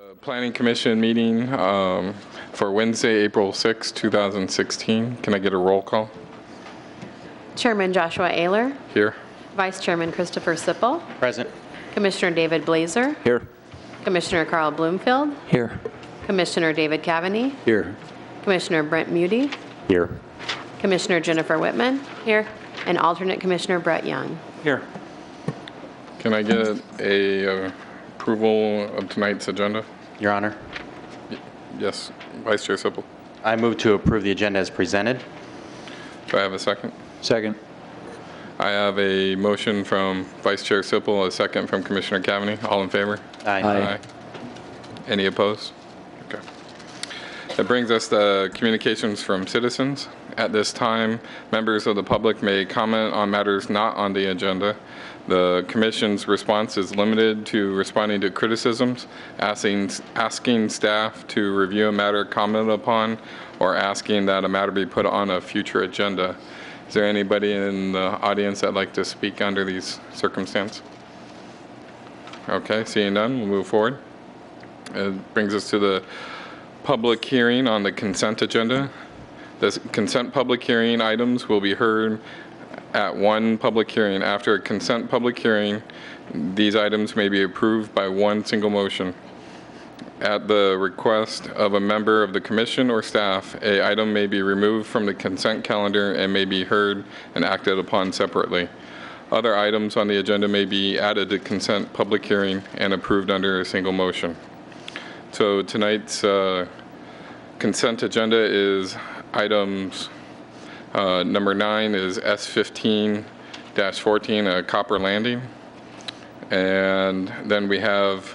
Planning Commission meeting for Wednesday, April 6, 2016. Can I get a roll call? Chairman Joshua Ehler. Here. Vice Chairman Christopher Sipple. Present. Commissioner David Blazer. Here. Commissioner Carl Bloomfield. Here. Commissioner David Cavaney. Here. Commissioner Brent Muty. Here. Commissioner Jennifer Whitman. Here. And alternate Commissioner Brett Young. Here. Can I get a approval of tonight's agenda? Your Honor, Yes. Vice Chair Sipple. I move to approve the agenda as presented. Do I have a second? Second. I have a motion from Vice Chair Sipple, a second from Commissioner Cavaney. All in favor? Aye. Any opposed? Okay. That brings us to communications from citizens. At this time, members of the public may comment on matters not on the agenda. The Commission's response is limited to responding to criticisms, asking staff to review a matter commented upon, or asking that a matter be put on a future agenda. Is there anybody in the audience that'd like to speak under these circumstances? Okay, seeing none, we'll move forward. It brings us to the public hearing on the consent agenda. The consent public hearing items will be heard at one public hearing. After a consent public hearing, these items may be approved by one single motion. At the request of a member of the commission or staff, an item may be removed from the consent calendar and may be heard and acted upon separately. Other items on the agenda may be added to consent public hearing and approved under a single motion. So tonight's consent agenda is items number 9 is S15-14, a copper landing. And then we have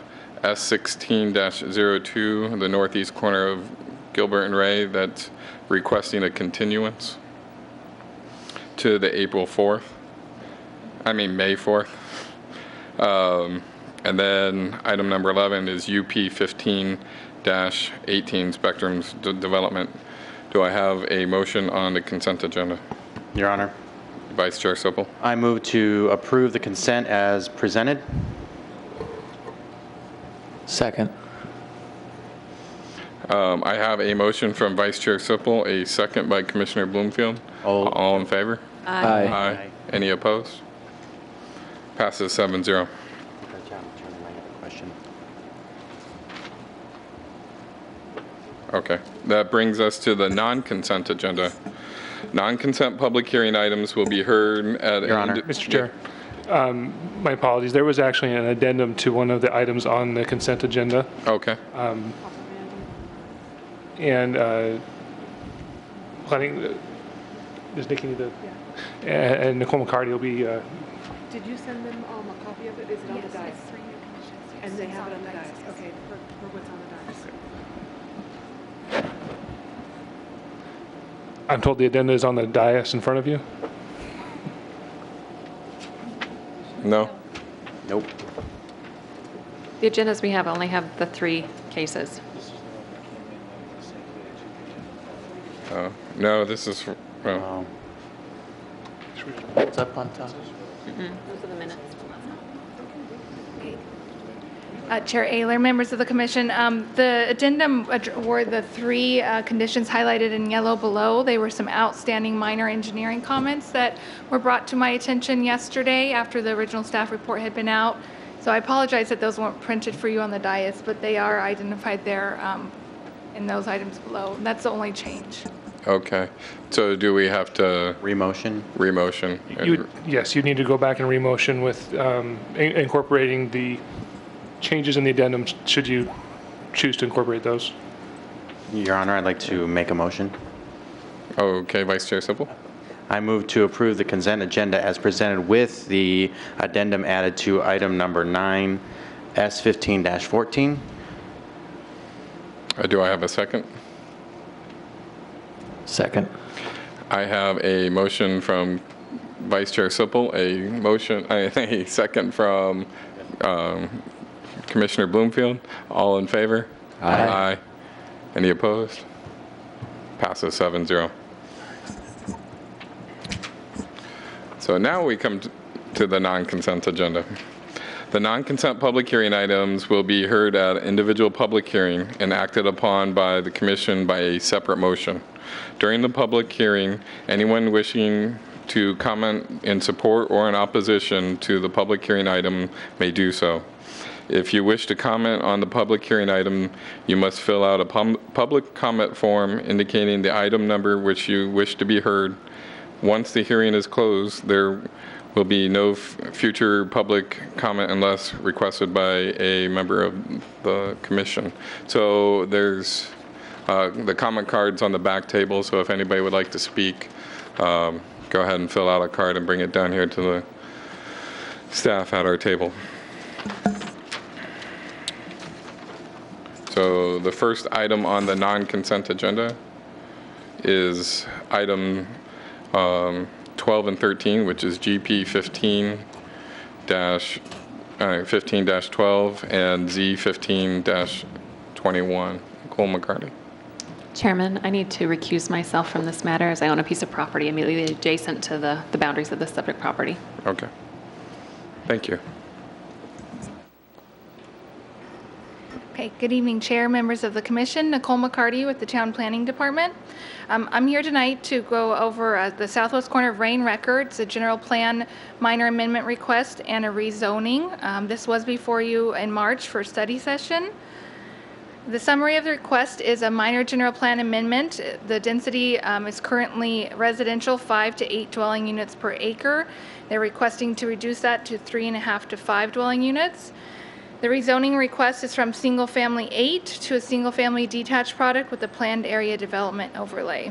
S16-02, the northeast corner of Gilbert and Ray, that's requesting a continuance to the May 4th. And then item number 11 is UP 15-18, Spectrum's development. Do I have a motion on the consent agenda? Your Honor, Vice Chair Sipple. I move to approve the consent as presented. Second. I have a motion from Vice Chair Sipple, a second by Commissioner Bloomfield. All in favor? Aye. Aye. Any opposed? Passes 7-0. Okay, that brings us to the non-consent agenda. Non-consent public hearing items will be heard at... Your Honor. Mr. Chair, my apologies. There was actually an addendum to one of the items on the consent agenda. Okay. And planning, does Nikki need to? Yeah. And Nicole McCarty will be... Did you send them a copy of it? Is it on the dais? And they have it on the dais. Okay, for what's on the dais. I'm told the addenda is on the dais in front of you. No? Nope. The agendas we have only have the 3 cases. No, this is... What's up on top? Those are the minutes. Chair Ehler, members of the commission, the addendum were the 3 conditions highlighted in yellow below. They were some outstanding minor engineering comments that were brought to my attention yesterday after the original staff report had been out. So I apologize that those weren't printed for you on the dais, but they are identified there in those items below. And that's the only change. Okay. So do we have to... Remotion? Remotion. Yes, you need to go back and remotion with incorporating the changes in the addendum, should you choose to incorporate those. Your Honor, I'd like to make a motion. Okay, Vice Chair Sipple. I move to approve the consent agenda as presented with the addendum added to item number 9, S15-14. Do I have a second? Second. I have a motion from Vice Chair Sipple, a second from Commissioner Bloomfield. All in favor? Aye. Aye. Any opposed? Passes 7-0. So now we come to the non-consent agenda. The non-consent public hearing items will be heard at individual public hearing and acted upon by the commission by a separate motion. During the public hearing, anyone wishing to comment in support or in opposition to the public hearing item may do so. If you wish to comment on the public hearing item, you must fill out a public comment form indicating the item number which you wish to be heard. Once the hearing is closed, there will be no future public comment unless requested by a member of the commission. So there's the comment cards on the back table, so if anybody would like to speak, go ahead and fill out a card and bring it down here to the staff at our table. So the first item on the non-consent agenda is item 12 and 13, which is GP 15-12 and Z 15-21. Nicole McCarty. Chairman, I need to recuse myself from this matter as I own a piece of property immediately adjacent to the boundaries of the subject property. Okay. Thank you. Okay, good evening, Chair, members of the Commission. Nicole McCarty with the Town Planning Department. I'm here tonight to go over the southwest corner of Rain Records, a general plan minor amendment request and a rezoning. This was before you in March for study session. The summary of the request is a minor general plan amendment. The density is currently residential, 5 to 8 dwelling units per acre. They're requesting to reduce that to 3.5 to 5 dwelling units. The rezoning request is from single-family 8 to a single-family detached product with a planned area development overlay.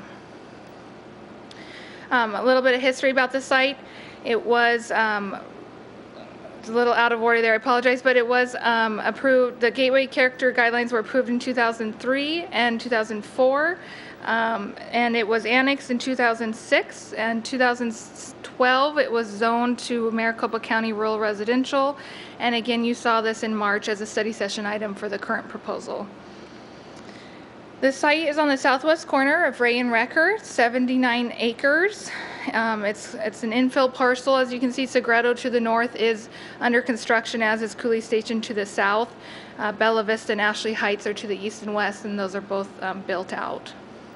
A little bit of history about the site. It was it's a little out of order there, I apologize, but it was approved, the Gateway Character Guidelines were approved in 2003 and 2004, and it was annexed in 2006, and 2012 it was zoned to Maricopa County Rural Residential, and again you saw this in March as a study session item for the current proposal. The site is on the southwest corner of Ray and Recker, 79 acres. It's an infill parcel. As you can see, Sagredo to the north is under construction, as is Cooley Station to the south. Bella Vista and Ashley Heights are to the east and west, and those are both built out.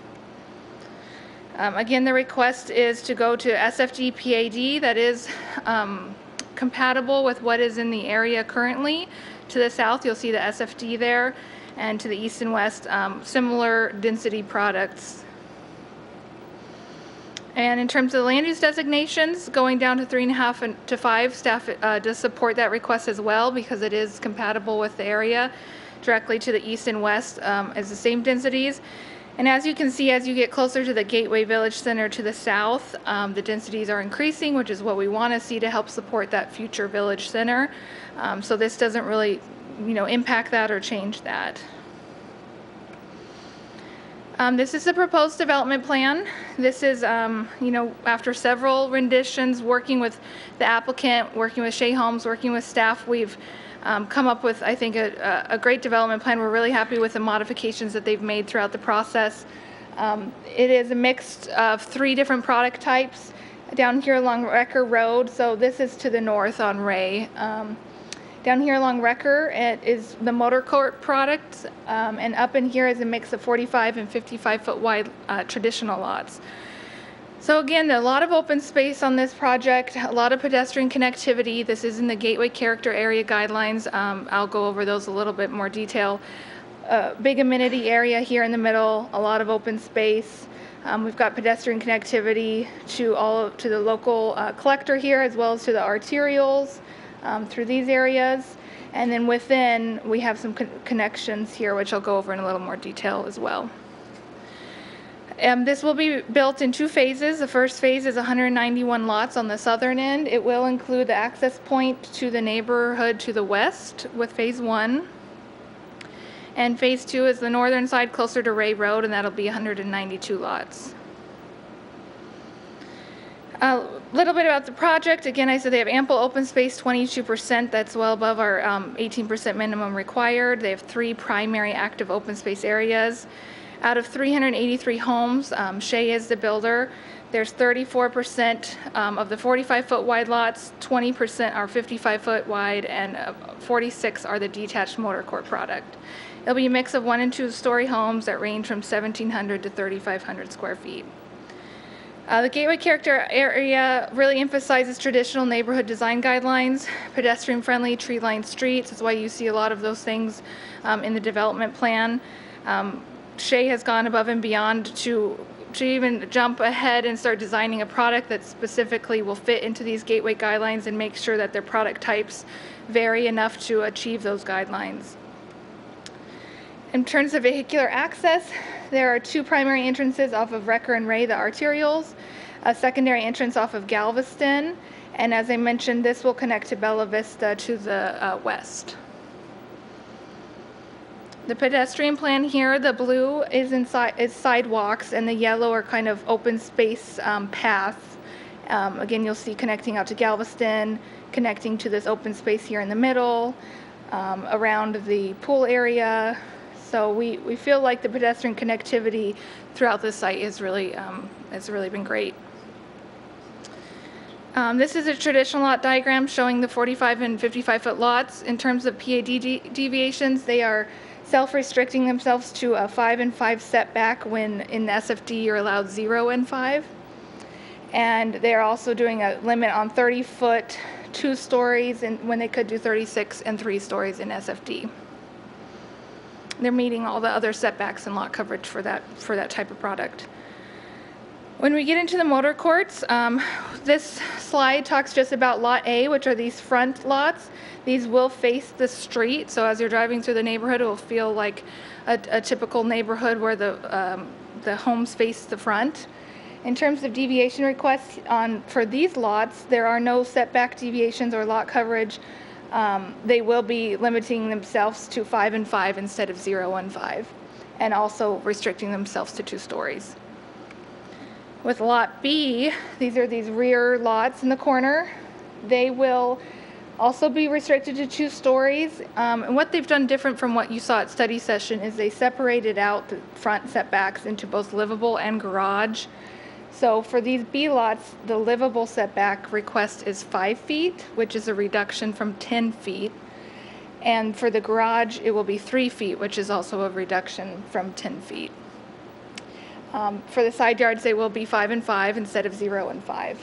Again, the request is to go to SFD PAD that is compatible with what is in the area currently. To the south, you'll see the SFD there, and to the east and west, similar density products. And in terms of the land use designations, going down to 3.5 to 5, staff does support that request as well because it is compatible with the area. Directly to the east and west is the same densities. And as you can see, as you get closer to the Gateway Village Center to the south, the densities are increasing, which is what we want to see to help support that future village center. So this doesn't really, impact that or change that. This is the proposed development plan. This is, after several renditions, working with the applicant, working with Shea Homes, working with staff, we've come up with, I think, a great development plan. We're really happy with the modifications that they've made throughout the process. It is a mix of 3 different product types down here along Recker Road. So this is to the north on Ray. Down here along Recker, it is the motor court products, and up in here is a mix of 45 and 55-foot wide traditional lots. So again, a lot of open space on this project, a lot of pedestrian connectivity. This is in the Gateway Character Area Guidelines. I'll go over those a little bit more detail. Big amenity area here in the middle, a lot of open space. We've got pedestrian connectivity to the local collector here, as well as to the arterials. Through these areas, and then within we have some connections here, which I'll go over in a little more detail as well. This will be built in 2 phases. The first phase is 191 lots on the southern end. It will include the access point to the neighborhood to the west with phase 1. And phase 2 is the northern side closer to Ray Road, and that'll be 192 lots. A little bit about the project. Again, I said they have ample open space, 22%. That's well above our 18% minimum required. They have 3 primary active open space areas. Out of 383 homes, Shea is the builder. There's 34% of the 45-foot wide lots, 20% are 55-foot wide, and 46 are the detached motor court product. It'll be a mix of 1 and 2 story homes that range from 1,700 to 3,500 square feet. The Gateway Character Area really emphasizes traditional neighborhood design guidelines, pedestrian-friendly, tree-lined streets. That's why you see a lot of those things in the development plan. Shea has gone above and beyond to even jump ahead and start designing a product that specifically will fit into these gateway guidelines and make sure that their product types vary enough to achieve those guidelines. In terms of vehicular access, there are 2 primary entrances off of Wrecker and Ray, the arterials, a secondary entrance off of Galveston, and as I mentioned, this will connect to Bella Vista to the west. The pedestrian plan here, the blue is sidewalks, and the yellow are kind of open space paths. Again, you'll see connecting out to Galveston, connecting to this open space here in the middle, around the pool area. So we feel like the pedestrian connectivity throughout the site has really been great. This is a traditional lot diagram showing the 45 and 55-foot lots. In terms of PAD deviations, they are self-restricting themselves to a 5 and 5 setback when in the SFD you're allowed 0 and 5. And they're also doing a limit on 30-foot 2 stories and when they could do 36 and 3 stories in SFD. They're meeting all the other setbacks and lot coverage for that type of product. When we get into the motor courts, this slide talks just about Lot A, which are these front lots. These will face the street, so as you're driving through the neighborhood, it will feel like a typical neighborhood where the homes face the front. In terms of deviation requests for these lots, there are no setback deviations or lot coverage. They will be limiting themselves to 5 and 5 instead of 0 and 5, and also restricting themselves to 2 stories. With Lot B, these are these rear lots in the corner. They will also be restricted to 2 stories. And what they've done different from what you saw at study session is they separated out the front setbacks into both livable and garage. So for these B lots, the livable setback request is 5 feet, which is a reduction from 10 feet. And for the garage, it will be 3 feet, which is also a reduction from 10 feet. For the side yards, they will be 5 and 5 instead of 0 and 5.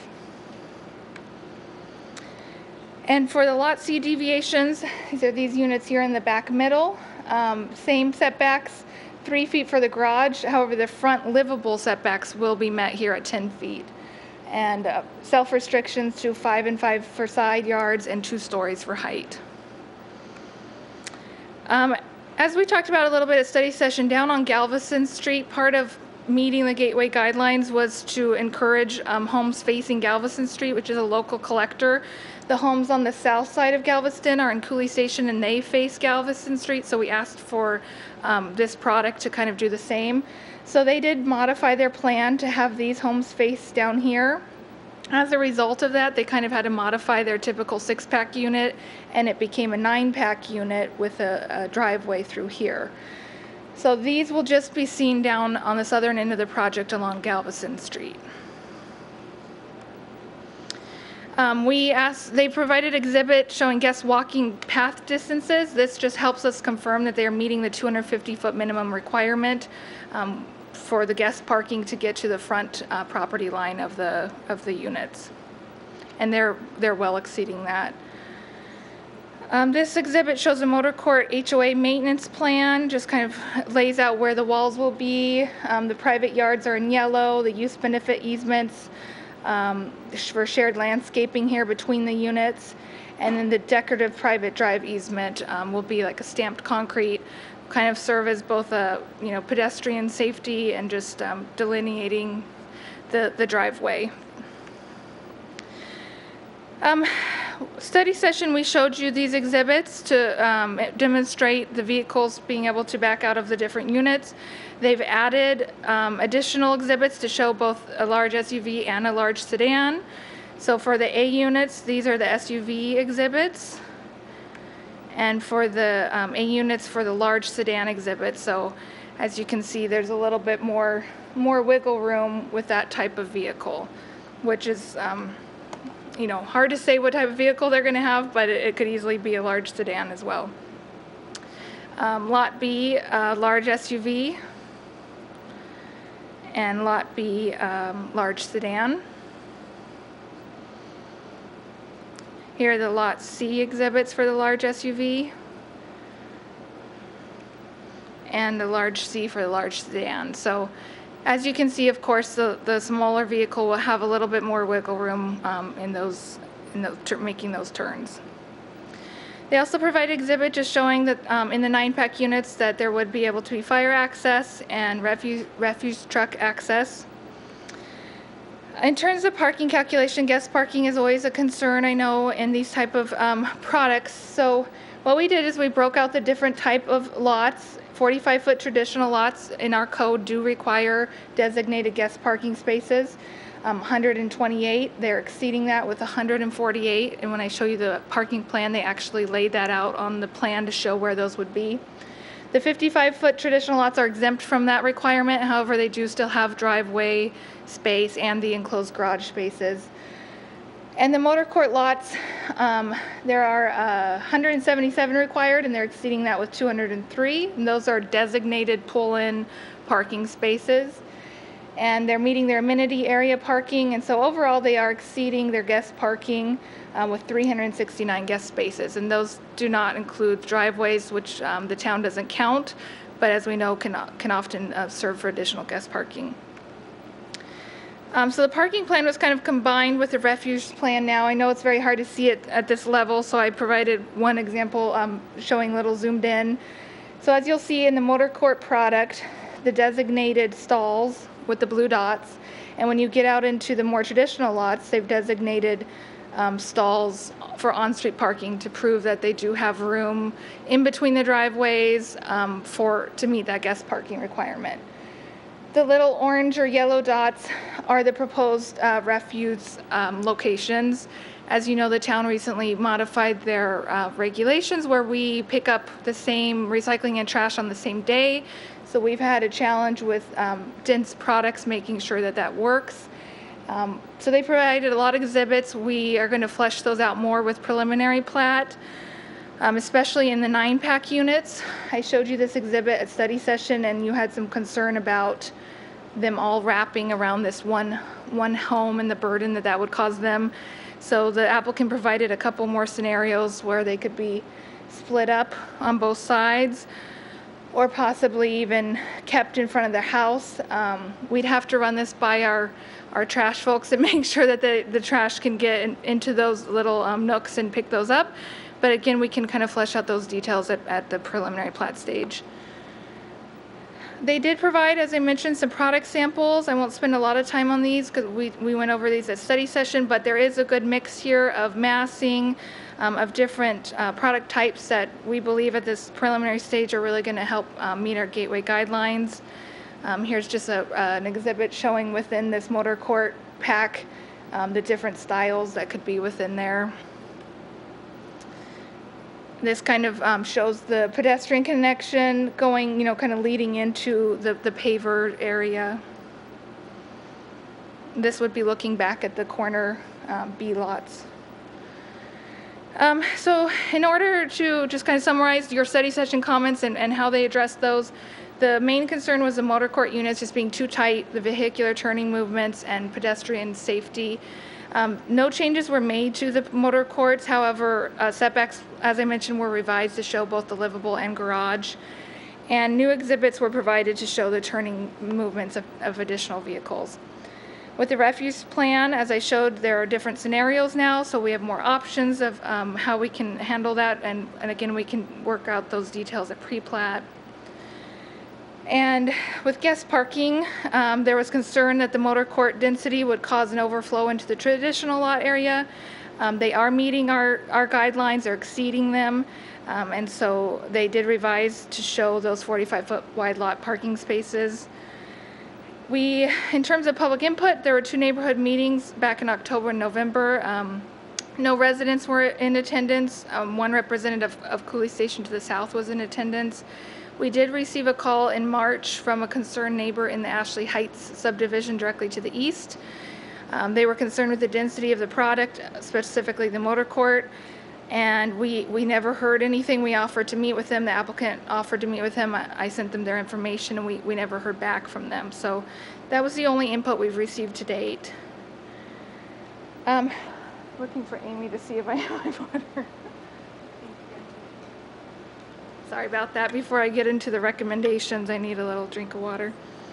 And for the Lot C deviations, these are these units here in the back middle. Same setbacks, 3 feet for the garage. However, the front livable setbacks will be met here at 10 feet. And self-restrictions to 5 and 5 for side yards and 2 stories for height. As we talked about a little bit at study session, down on Galveston Street, part of meeting the gateway guidelines was to encourage homes facing Galveston Street, which is a local collector. The homes on the south side of Galveston are in Cooley Station and they face Galveston Street, so we asked for this product to kind of do the same. So they did modify their plan to have these homes face down here. As a result of that, they kind of had to modify their typical 6-pack unit, and it became a 9-pack unit with a driveway through here. So these will just be seen down on the southern end of the project along Galveston Street. They provided exhibit showing guest walking path distances. This just helps us confirm that they are meeting the 250-foot minimum requirement for the guest parking to get to the front property line of the units. And they're well exceeding that. This exhibit shows a motor court HOA maintenance plan, just kind of lays out where the walls will be. The private yards are in yellow, the use benefit easements for shared landscaping here between the units, and then the decorative private drive easement will be like a stamped concrete, kind of serve as both a pedestrian safety and just delineating the driveway. Study session, we showed you these exhibits to demonstrate the vehicles being able to back out of the different units. They've added additional exhibits to show both a large SUV and a large sedan. So for the A units, these are the SUV exhibits. and for the 8 units for the large sedan exhibit. So as you can see, there's a little bit more wiggle room with that type of vehicle, which is hard to say what type of vehicle they're going to have, but it could easily be a large sedan as well. Lot B, large SUV, and Lot B, large sedan. Here are the Lot C exhibits for the large SUV, and the large C for the large sedan. So as you can see, of course, the smaller vehicle will have a little bit more wiggle room making those turns. They also provide an exhibit just showing that in the 9-pack units that there would be able to be fire access and refuse truck access. In terms of parking calculation, guest parking is always a concern, I know, in these type of products. So what we did is we broke out the different type of lots. 45-foot traditional lots in our code do require designated guest parking spaces. 128, they're exceeding that with 148. And when I show you the parking plan, they actually laid that out on the plan to show where those would be. The 55-foot traditional lots are exempt from that requirement. However, they do still have driveway space and the enclosed garage spaces. And the motor court lots, there are 177 required, and they're exceeding that with 203. And those are designated pull-in parking spaces. And they're meeting their amenity area parking. And so overall, they are exceeding their guest parking with 369 guest spaces. And those do not include driveways, which the town doesn't count, but as we know, can often serve for additional guest parking. So the parking plan was kind of combined with the refuse plan now. I know it's very hard to see it at this level, so I provided one example showing a little zoomed in. So as you'll see in the motor court product, the designated stalls with the blue dots, and when you get out into the more traditional lots, they've designated stalls for on-street parking to prove that they do have room in between the driveways to meet that guest parking requirement. The little orange or yellow dots are the proposed refuse locations. As you know, the town recently modified their regulations where we pick up the same recycling and trash on the same day. So we've had a challenge with dense products making sure that that works. So they provided a lot of exhibits. We are going to flesh those out more with preliminary plat. Especially in the 9-pack units. I showed you this exhibit at study session, and you had some concern about them all wrapping around this one home and the burden that would cause them. So the applicant provided a couple more scenarios where they could be split up on both sides, or possibly even kept in front of the house. We'd have to run this by our trash folks and make sure that the trash can get into those little nooks and pick those up. But again, we can kind of flesh out those details at the preliminary plat stage. They did provide, as I mentioned, some product samples. I won't spend a lot of time on these because we went over these at study session, but there is a good mix here of massing, of different product types that we believe at this preliminary stage are really going to help meet our gateway guidelines. Here's just an exhibit showing within this motor court pack the different styles that could be within there. This kind of shows the pedestrian connection going, kind of leading into the paver area. This would be looking back at the corner B lots. So in order to just kind of summarize your study session comments and how they addressed those, the main concern was the motor court units just being too tight, the vehicular turning movements, and pedestrian safety. No changes were made to the motor courts. However, setbacks, as I mentioned, were revised to show both the livable and garage. And new exhibits were provided to show the turning movements of additional vehicles. With the refuse plan, as I showed, there are different scenarios now, so we have more options of how we can handle that. And again, we can work out those details at pre-plat. And with guest parking, there was concern that the motor court density would cause an overflow into the traditional lot area. They are meeting our guidelines, they're exceeding them, and so they did revise to show those 45-foot wide lot parking spaces. In terms of public input, there were 2 neighborhood meetings back in October and November. No residents were in attendance. One representative of Cooley Station to the south was in attendance. We did receive a call in March from a concerned neighbor in the Ashley Heights subdivision directly to the east. They were concerned with the density of the product, specifically the motor court, and we never heard anything. We offered to meet with them. The applicant offered to meet with them. I sent them their information, and we never heard back from them. So that was the only input we've received to date. Looking for Amy to see if I have my water. Sorry about that. Before I get into the recommendations, I need a little drink of water.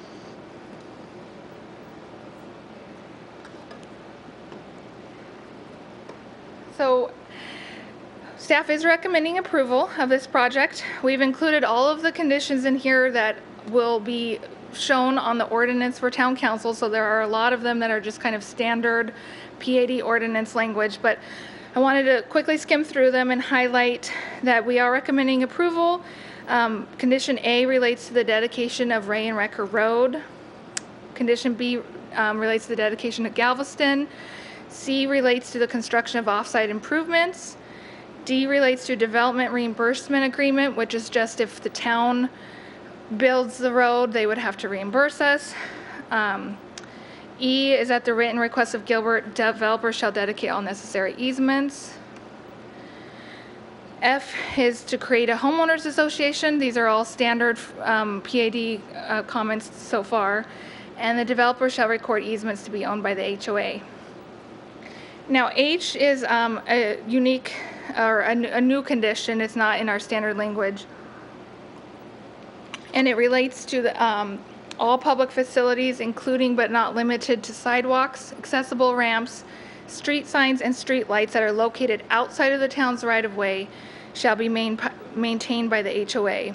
So, staff is recommending approval of this project. We've included all of the conditions in here that will be shown on the ordinance for town council, so there are a lot of them that are just kind of standard PAD ordinance language, but I wanted to quickly skim through them and highlight that we are recommending approval. Condition A relates to the dedication of Ray and Recker Road. Condition B relates to the dedication of Galveston. C relates to the construction of off-site improvements. D relates to development reimbursement agreement, which is just if the town builds the road, they would have to reimburse us. E is at the written request of Gilbert, developer shall dedicate all necessary easements. F is to create a homeowners association. These are all standard PAD comments so far. And the developer shall record easements to be owned by the HOA. Now H is a unique or a new condition. It's not in our standard language. And it relates to the all public facilities, including but not limited to sidewalks, accessible ramps, street signs, and street lights that are located outside of the town's right-of-way shall be maintained by the HOA.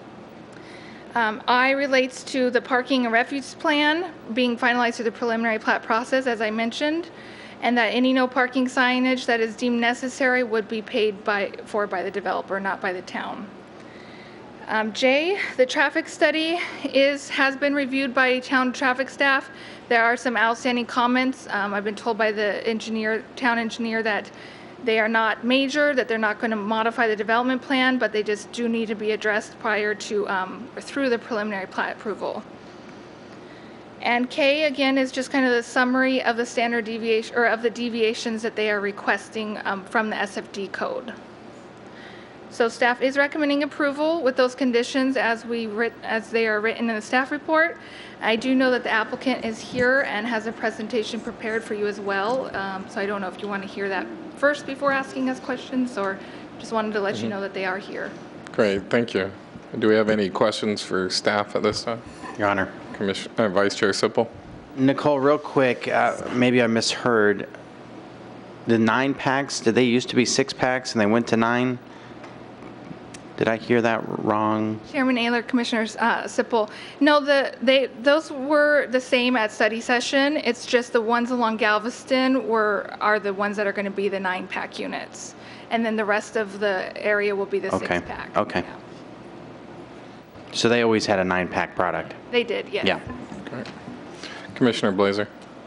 I relates to the parking and refuse plan being finalized through the preliminary plat process, as I mentioned, and that any no parking signage that is deemed necessary would be paid for by the developer, not by the town. J, the traffic study has been reviewed by town traffic staff. There are some outstanding comments. I've been told by the town engineer that they are not major, that they're not going to modify the development plan, but they just do need to be addressed prior to or through the preliminary plat approval. And K again is just kind of the summary of the standard deviation or of the deviations that they are requesting from the SFD code. So staff is recommending approval with those conditions as they are written in the staff report. I do know that the applicant is here and has a presentation prepared for you as well. So I don't know if you want to hear that first before asking us questions, or just wanted to let you know that they are here. Great, thank you. Do we have any questions for staff at this time? Your Honor. Vice Chair Sipple. Nicole, real quick, maybe I misheard. The 9-packs, did they used to be 6-packs and they went to 9? Did I hear that wrong? Chairman Ayler, Commissioners Sipple. No, those were the same at study session. It's just the ones along Galveston are the ones that are going to be the 9-pack units. And then the rest of the area will be the 6-pack. Okay. Yeah. So they always had a 9-pack product? They did, yes. Yeah. Great. Commissioner Blazer.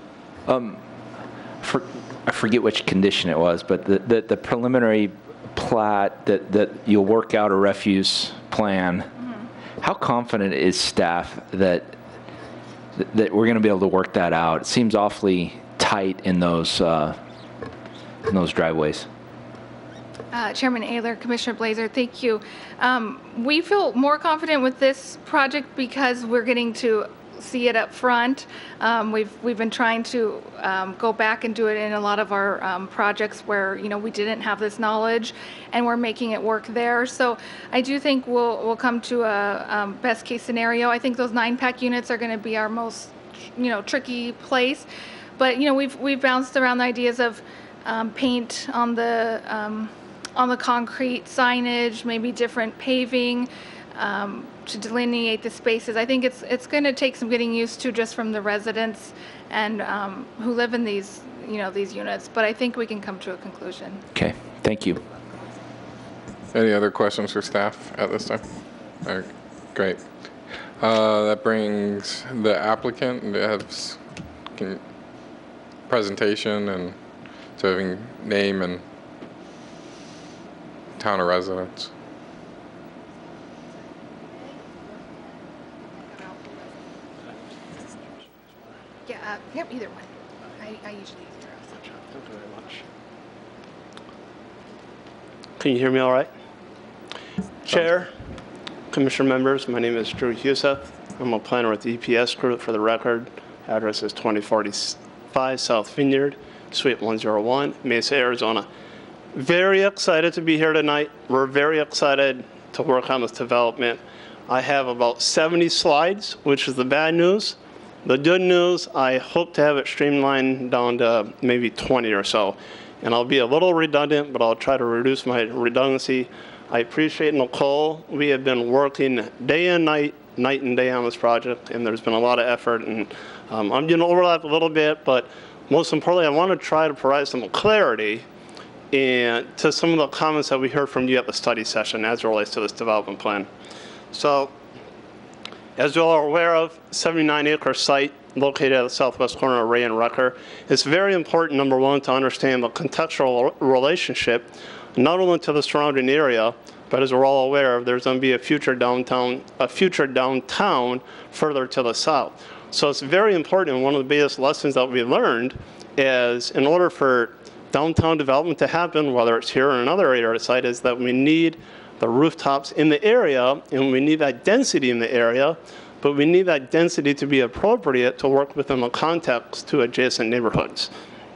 I forget which condition it was, but the preliminary plat that you'll work out a refuse plan. Mm-hmm. How confident is staff that we're going to be able to work that out? It seems awfully tight in those driveways. Chairman Ayler, Commissioner Blazer, thank you. We feel more confident with this project because we're getting to see it up front. We've been trying to go back and do it in a lot of our projects where we didn't have this knowledge, and we're making it work there. So I do think we'll come to a best case scenario. I think those 9-pack units are going to be our most tricky place, but we've bounced around the ideas of paint on the concrete, signage, maybe different paving. To delineate the spaces. I think it's going to take some getting used to just from the residents and who live in these units, but I think we can come to a conclusion. Okay, thank you. Any other questions for staff at this time? All right, great. That brings the applicant to have presentation and to name and town of residence. Yeah, yep, either one. I usually use zeros. Thank you very much. Can you hear me all right? Chair, Commissioner members, my name is Drew Huseth. I'm a planner with the EPS Group. For the record, address is 2045 South Vineyard, Suite 101, Mesa, Arizona. Very excited to be here tonight. We're very excited to work on this development. I have about 70 slides, which is the bad news. The good news, I hope to have it streamlined down to maybe 20 or so. And I'll be a little redundant, but I'll try to reduce my redundancy. I appreciate Nicole. We have been working day and night and day on this project, and there's been a lot of effort. And I'm going to overlap a little bit, but most importantly, I want to try to provide some clarity and to some of the comments that we heard from you at the study session as it relates to this development plan. So, as you all are aware of, 79-acre site located at the southwest corner of Ray and Rucker. It's very important, number one, to understand the contextual relationship, not only to the surrounding area, but as we're all aware, there's going to be a future downtown further to the south. So it's very important, and one of the biggest lessons that we learned is in order for downtown development to happen, whether it's here or another area of the site, is that we need the rooftops in the area, and we need that density in the area, but we need that density to be appropriate to work within the context to adjacent neighborhoods.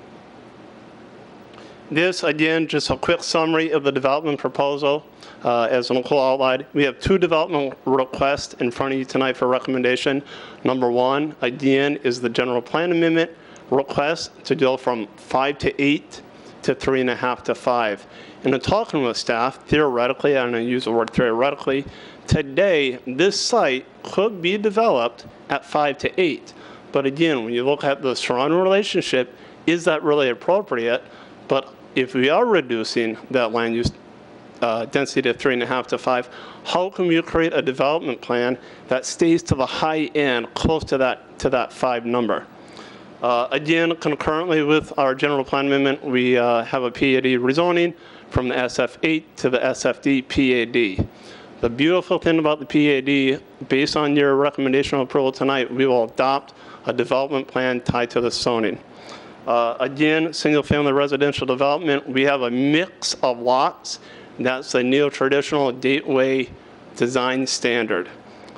This, again, just a quick summary of the development proposal. As Nicole outlined, we have 2 development requests in front of you tonight for recommendation. Number 1, again, is the general plan amendment request to go from 5 to 8 to 3.5 to 5. And in talking with staff, theoretically, I'm going to use the word theoretically, today this site could be developed at 5 to 8. But again, when you look at the surrounding relationship, is that really appropriate? But if we are reducing that land use density to 3.5 to 5, how can we create a development plan that stays to the high end, close to that 5 number? Again, concurrently with our general plan amendment, we have a PAD rezoning from the SF8 to the SFD PAD. The beautiful thing about the PAD, based on your recommendation of approval tonight, we will adopt a development plan tied to the zoning. Again, single-family residential development, we have a mix of lots. That's a neo-traditional gateway design standard.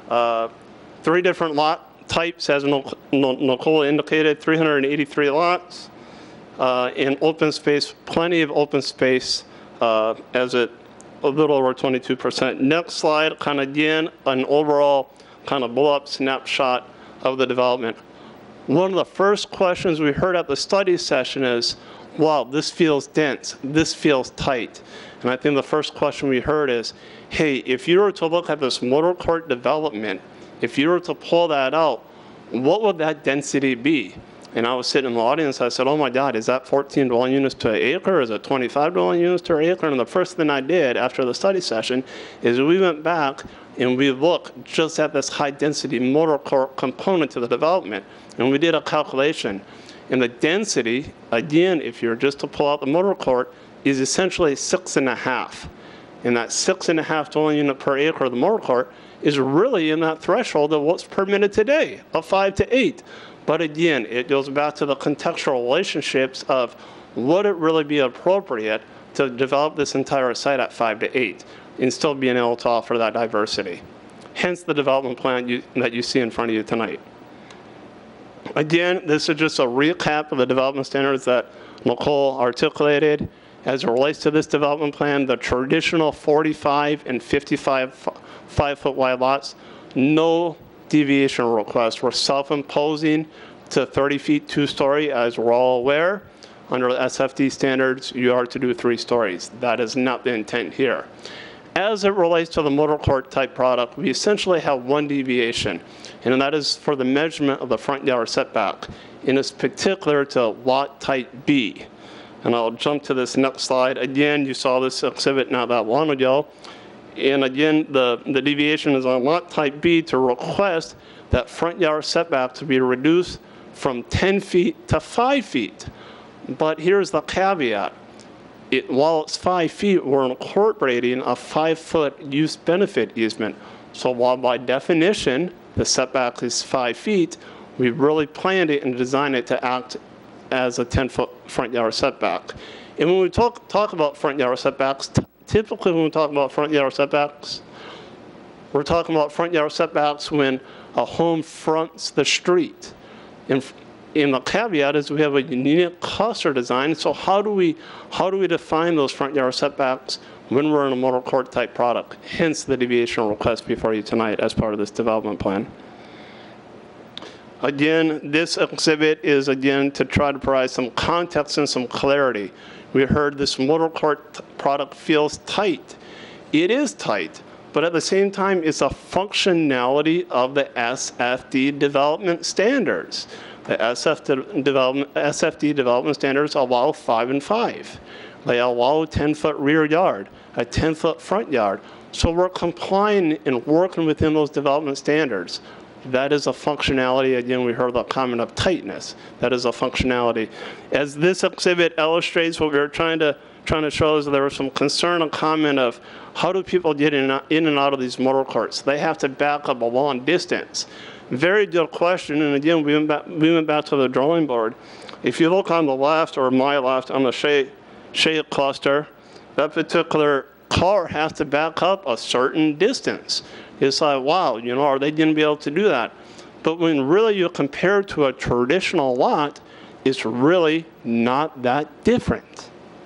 3 different lot types, as Nicole indicated, 383 lots in open space, plenty of open space, as it a little over 22%. Next slide, kind of again, an overall kind of blow-up snapshot of the development. One of the first questions we heard at the study session is, wow, this feels dense, this feels tight. And I think the first question we heard is, hey, if you were to look at this motor court development, if you were to pull that out, what would that density be? And I was sitting in the audience, I said, oh my God, is that 14 dwelling units to an acre? Is it 25 dwelling units to an acre? And the first thing I did after the study session is we went back and we looked just at this high density motor court component to the development. And we did a calculation. And the density, again, if you're just to pull out the motor court, is essentially 6.5. And that 6.5 dwelling unit per acre of the motor court is really in that threshold of what's permitted today, of 5 to 8. But again, it goes back to the contextual relationships of would it really be appropriate to develop this entire site at 5 to 8 and still being able to offer that diversity. Hence the development plan that you see in front of you tonight. Again, this is just a recap of the development standards that Nicole articulated. As it relates to this development plan, the traditional 45 and 55 5-foot wide lots, no deviation requests. We're self-imposing to 30 feet 2-story, as we're all aware. Under the SFD standards, you are to do 3 stories. That is not the intent here. As it relates to the motor court type product, we essentially have 1 deviation, and that is for the measurement of the front yard setback, and it's particular to lot type B. And I'll jump to this next slide. Again, you saw this exhibit not that long ago. And again, the deviation is on lot type B to request that front yard setback to be reduced from 10 feet to 5 feet. But here's the caveat. While it's 5 feet, we're incorporating a 5-foot use benefit easement. So while by definition, the setback is 5 feet, we really planned it and designed it to act as a 10-foot front yard setback. And when we talk about front yard setbacks, typically when we talk about front yard setbacks, we're talking about front yard setbacks when a home fronts the street. And the caveat is we have a unique cluster design, so how do we define those front yard setbacks when we're in a motor court type product? Hence the deviation request before you tonight as part of this development plan. Again, this exhibit is again to try to provide some context and some clarity. We heard this motor court product feels tight. It is tight, but at the same time, it's a functionality of the SFD development standards. The SFD development standards allow 5 and 5. They allow a 10-foot rear yard, a 10-foot front yard. So we're complying and working within those development standards. That is a functionality. Again, we heard the comment of tightness. That is a functionality. As this exhibit illustrates, what we were trying to show is there was some concern and comment of how do people get in and out of these motor courts? They have to back up a long distance. Very good question, and again, we went back to the drawing board. If you look on the left, or my left, on the shade cluster, that particular car has to back up a certain distance. It's like, wow, you know, are they going to be able to do that? But when really you compare to a traditional lot, it's really not that different.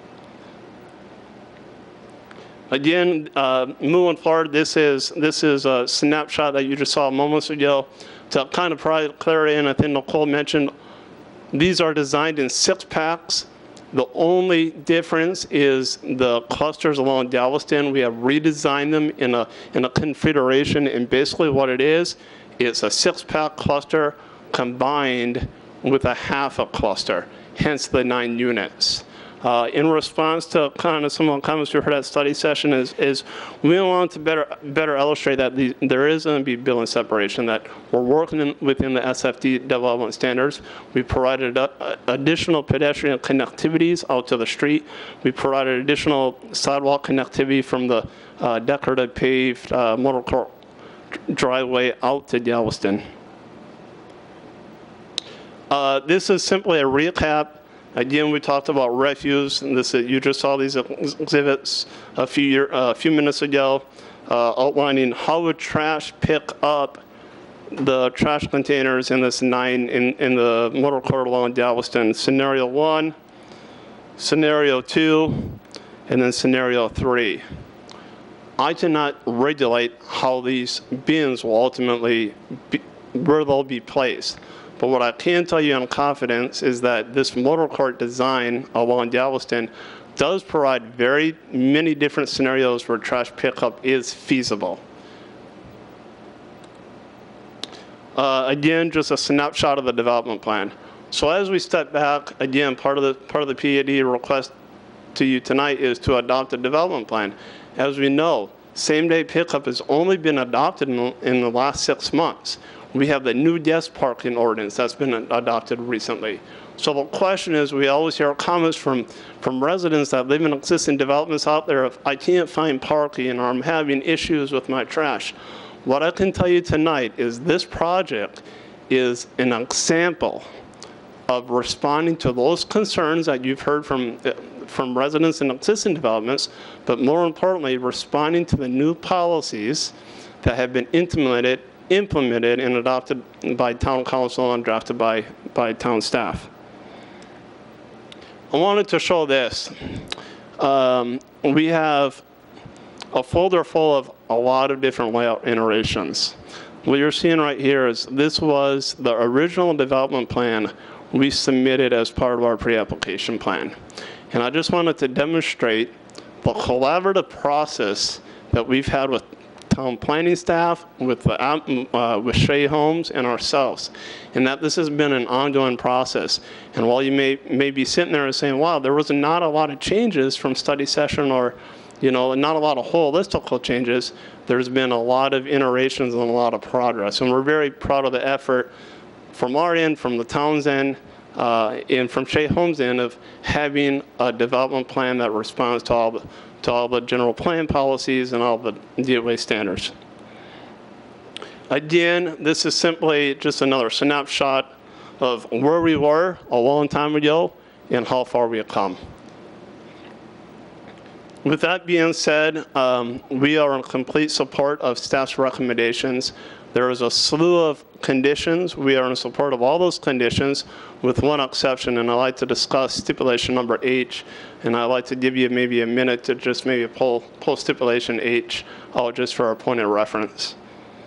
Again, moving forward, this is a snapshot that you just saw moments ago to kind of provide clarity, and I think Nicole mentioned these are designed in 6-packs. The only difference is the clusters along Galveston. We have redesigned them in a configuration, and basically what it is, it's a 6-pack cluster combined with a half a cluster, hence the 9 units. In response to kind of some of the comments we heard at study session is we want to better illustrate that there is going to be building separation, that we're working within the SFD development standards. We provided additional pedestrian connectivities out to the street. We provided additional sidewalk connectivity from the decorative paved motor court driveway out to Galveston. This is simply a recap. Again, we talked about refuse, and you just saw these exhibits a few minutes ago, outlining how would trash pick up the trash containers in this 9 in the motor court along Galveston. Scenario 1, Scenario 2, and then Scenario 3. I cannot regulate how these bins will ultimately where they'll be placed. But what I can tell you in confidence is that this motor court design along Galveston does provide very many different scenarios where trash pickup is feasible. Again, just a snapshot of the development plan. So as we step back, again, part of the PAD request to you tonight is to adopt a development plan. As we know, same-day pickup has only been adopted in the last 6 months. We have the new guest parking ordinance that's been adopted recently. So the question is, we always hear comments from residents that live in existing developments out there of, I can't find parking, or I'm having issues with my trash. What I can tell you tonight is this project is an example of responding to those concerns that you've heard from residents in existing developments, but more importantly, responding to the new policies that have been implemented and adopted by town council and drafted by town staff. I wanted to show this. We have a folder full of a lot of different layout iterations. What you're seeing right here is this was the original development plan we submitted as part of our pre-application plan. And I just wanted to demonstrate the collaborative process that we've had with town planning staff, with Shea Homes, and ourselves, and that this has been an ongoing process. And while you may be sitting there and saying, wow, there was not a lot of changes from study session, or not a lot of holistical changes, there's been a lot of iterations and a lot of progress. And we're very proud of the effort from our end, from the town's end, and from Shea Homes Inn of having a development plan that responds to all the general plan policies and all the gateway standards. Again, this is simply just another snapshot of where we were a long time ago and how far we have come. With that being said, we are in complete support of staff's recommendations. There is a slew of conditions. We are in support of all those conditions with one exception, and I'd like to discuss stipulation number H, and I'd like to give you maybe a minute to just maybe pull stipulation H out just for our point of reference.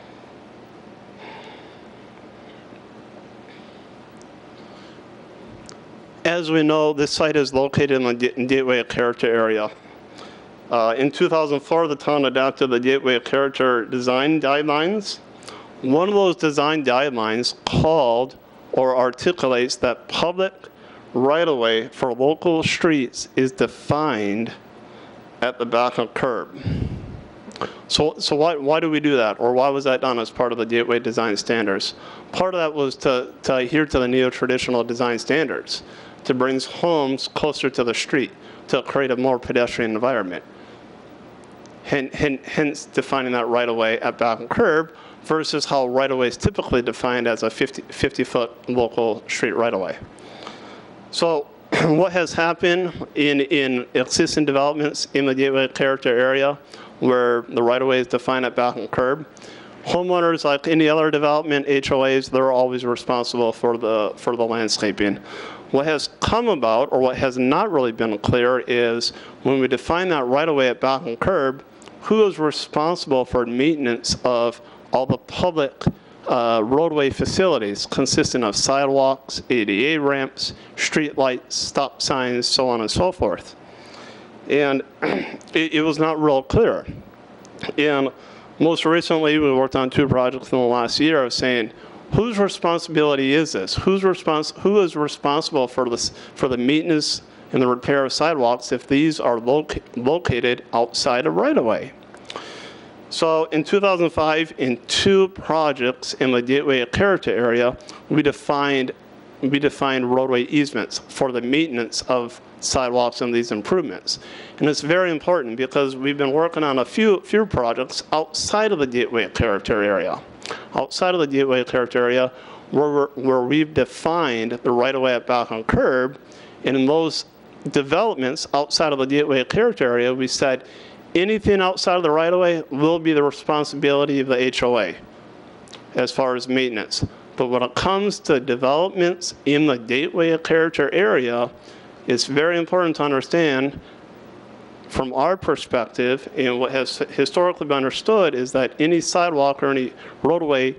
As we know, this site is located in the Gateway of Character area. In 2004, the town adopted the Gateway of Character design guidelines. One of those design guidelines called or articulates that public right-of-way for local streets is defined at the back of curb. So why do we do that? Or why was that done as part of the Gateway design standards? Part of that was to adhere to the neo-traditional design standards, to bring homes closer to the street, to create a more pedestrian environment. Hence defining that right-of-way at back of curb versus how right-of-way is typically defined as a 50-foot local street right-of-way. So what has happened in existing developments in the Gateway Character area where the right-of-way is defined at back of curb, homeowners, like any other development, HOAs, they're always responsible for the landscaping. What has come about, or what has not really been clear, is when we define that right-of-way at back of curb, who is responsible for maintenance of all the public roadway facilities consisting of sidewalks, ADA ramps, street lights, stop signs, so on and so forth. And it was not real clear. And most recently, we worked on 2 projects in the last year of saying, whose responsibility is this? Who is responsible for the maintenance and the repair of sidewalks if these are located outside of right-of-way? So in 2005, in 2 projects in the Gateway of Character area, we defined roadway easements for the maintenance of sidewalks and these improvements. And it's very important because we've been working on a few projects outside of the Gateway of Character area. Outside of the Gateway of Character area where we've defined the right-of-way at back on curb, and in those developments outside of the Gateway of Character area, we said anything outside of the right-of-way will be the responsibility of the HOA as far as maintenance. But when it comes to developments in the Gateway of Character area, it's very important to understand from our perspective, and what has historically been understood, is that any sidewalk or any roadway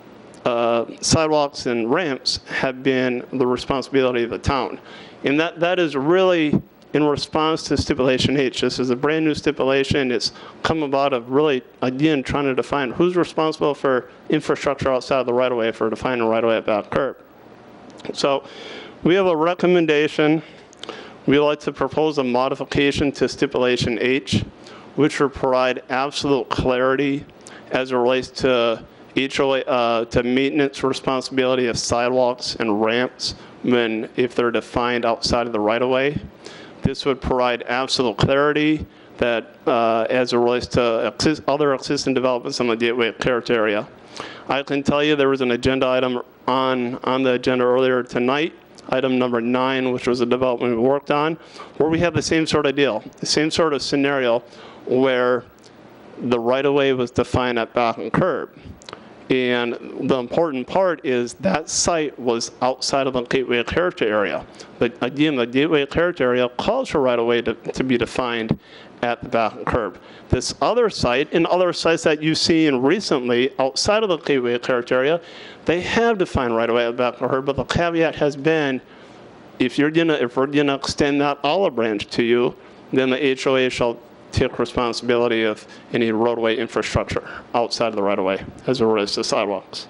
sidewalks and ramps have been the responsibility of the town. And that is really in response to stipulation H. This is a brand new stipulation. It's come about of really, again, trying to define who's responsible for infrastructure outside of the right-of-way for defining the right-of-way at back curb. So we have a recommendation. We'd like to propose a modification to stipulation H, which will provide absolute clarity as it relates to HOA, to maintenance responsibility of sidewalks and ramps if they're defined outside of the right-of-way. This would provide absolute clarity that as it relates to other existing developments in the Gateway Character area. I can tell you there was an agenda item on the agenda earlier tonight, item number 9, which was a development we worked on, where we had the same sort of deal, the same sort of scenario where the right-of-way was defined at back and curb. And the important part is that site was outside of the Gateway Character area. But again, the Gateway Character area calls for right-of-way to be defined at the back and curb. This other site and other sites that you've seen recently outside of the Gateway Character area, they have defined right-of-way at the back and curb, but the caveat has been, if we're gonna extend that olive branch to you, then the HOA shall take responsibility of any roadway infrastructure outside of the right-of-way as it relates to sidewalks.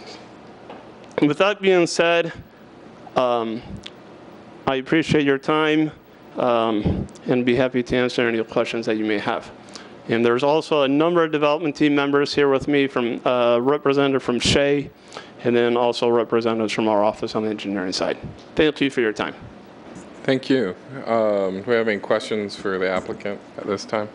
With that being said, I appreciate your time and be happy to answer any questions that you may have. And there's also a number of development team members here with me, from representative from Shea and then also representatives from our office on the engineering side. Thank you for your time. Thank you. Do we have any questions for the applicant at this time?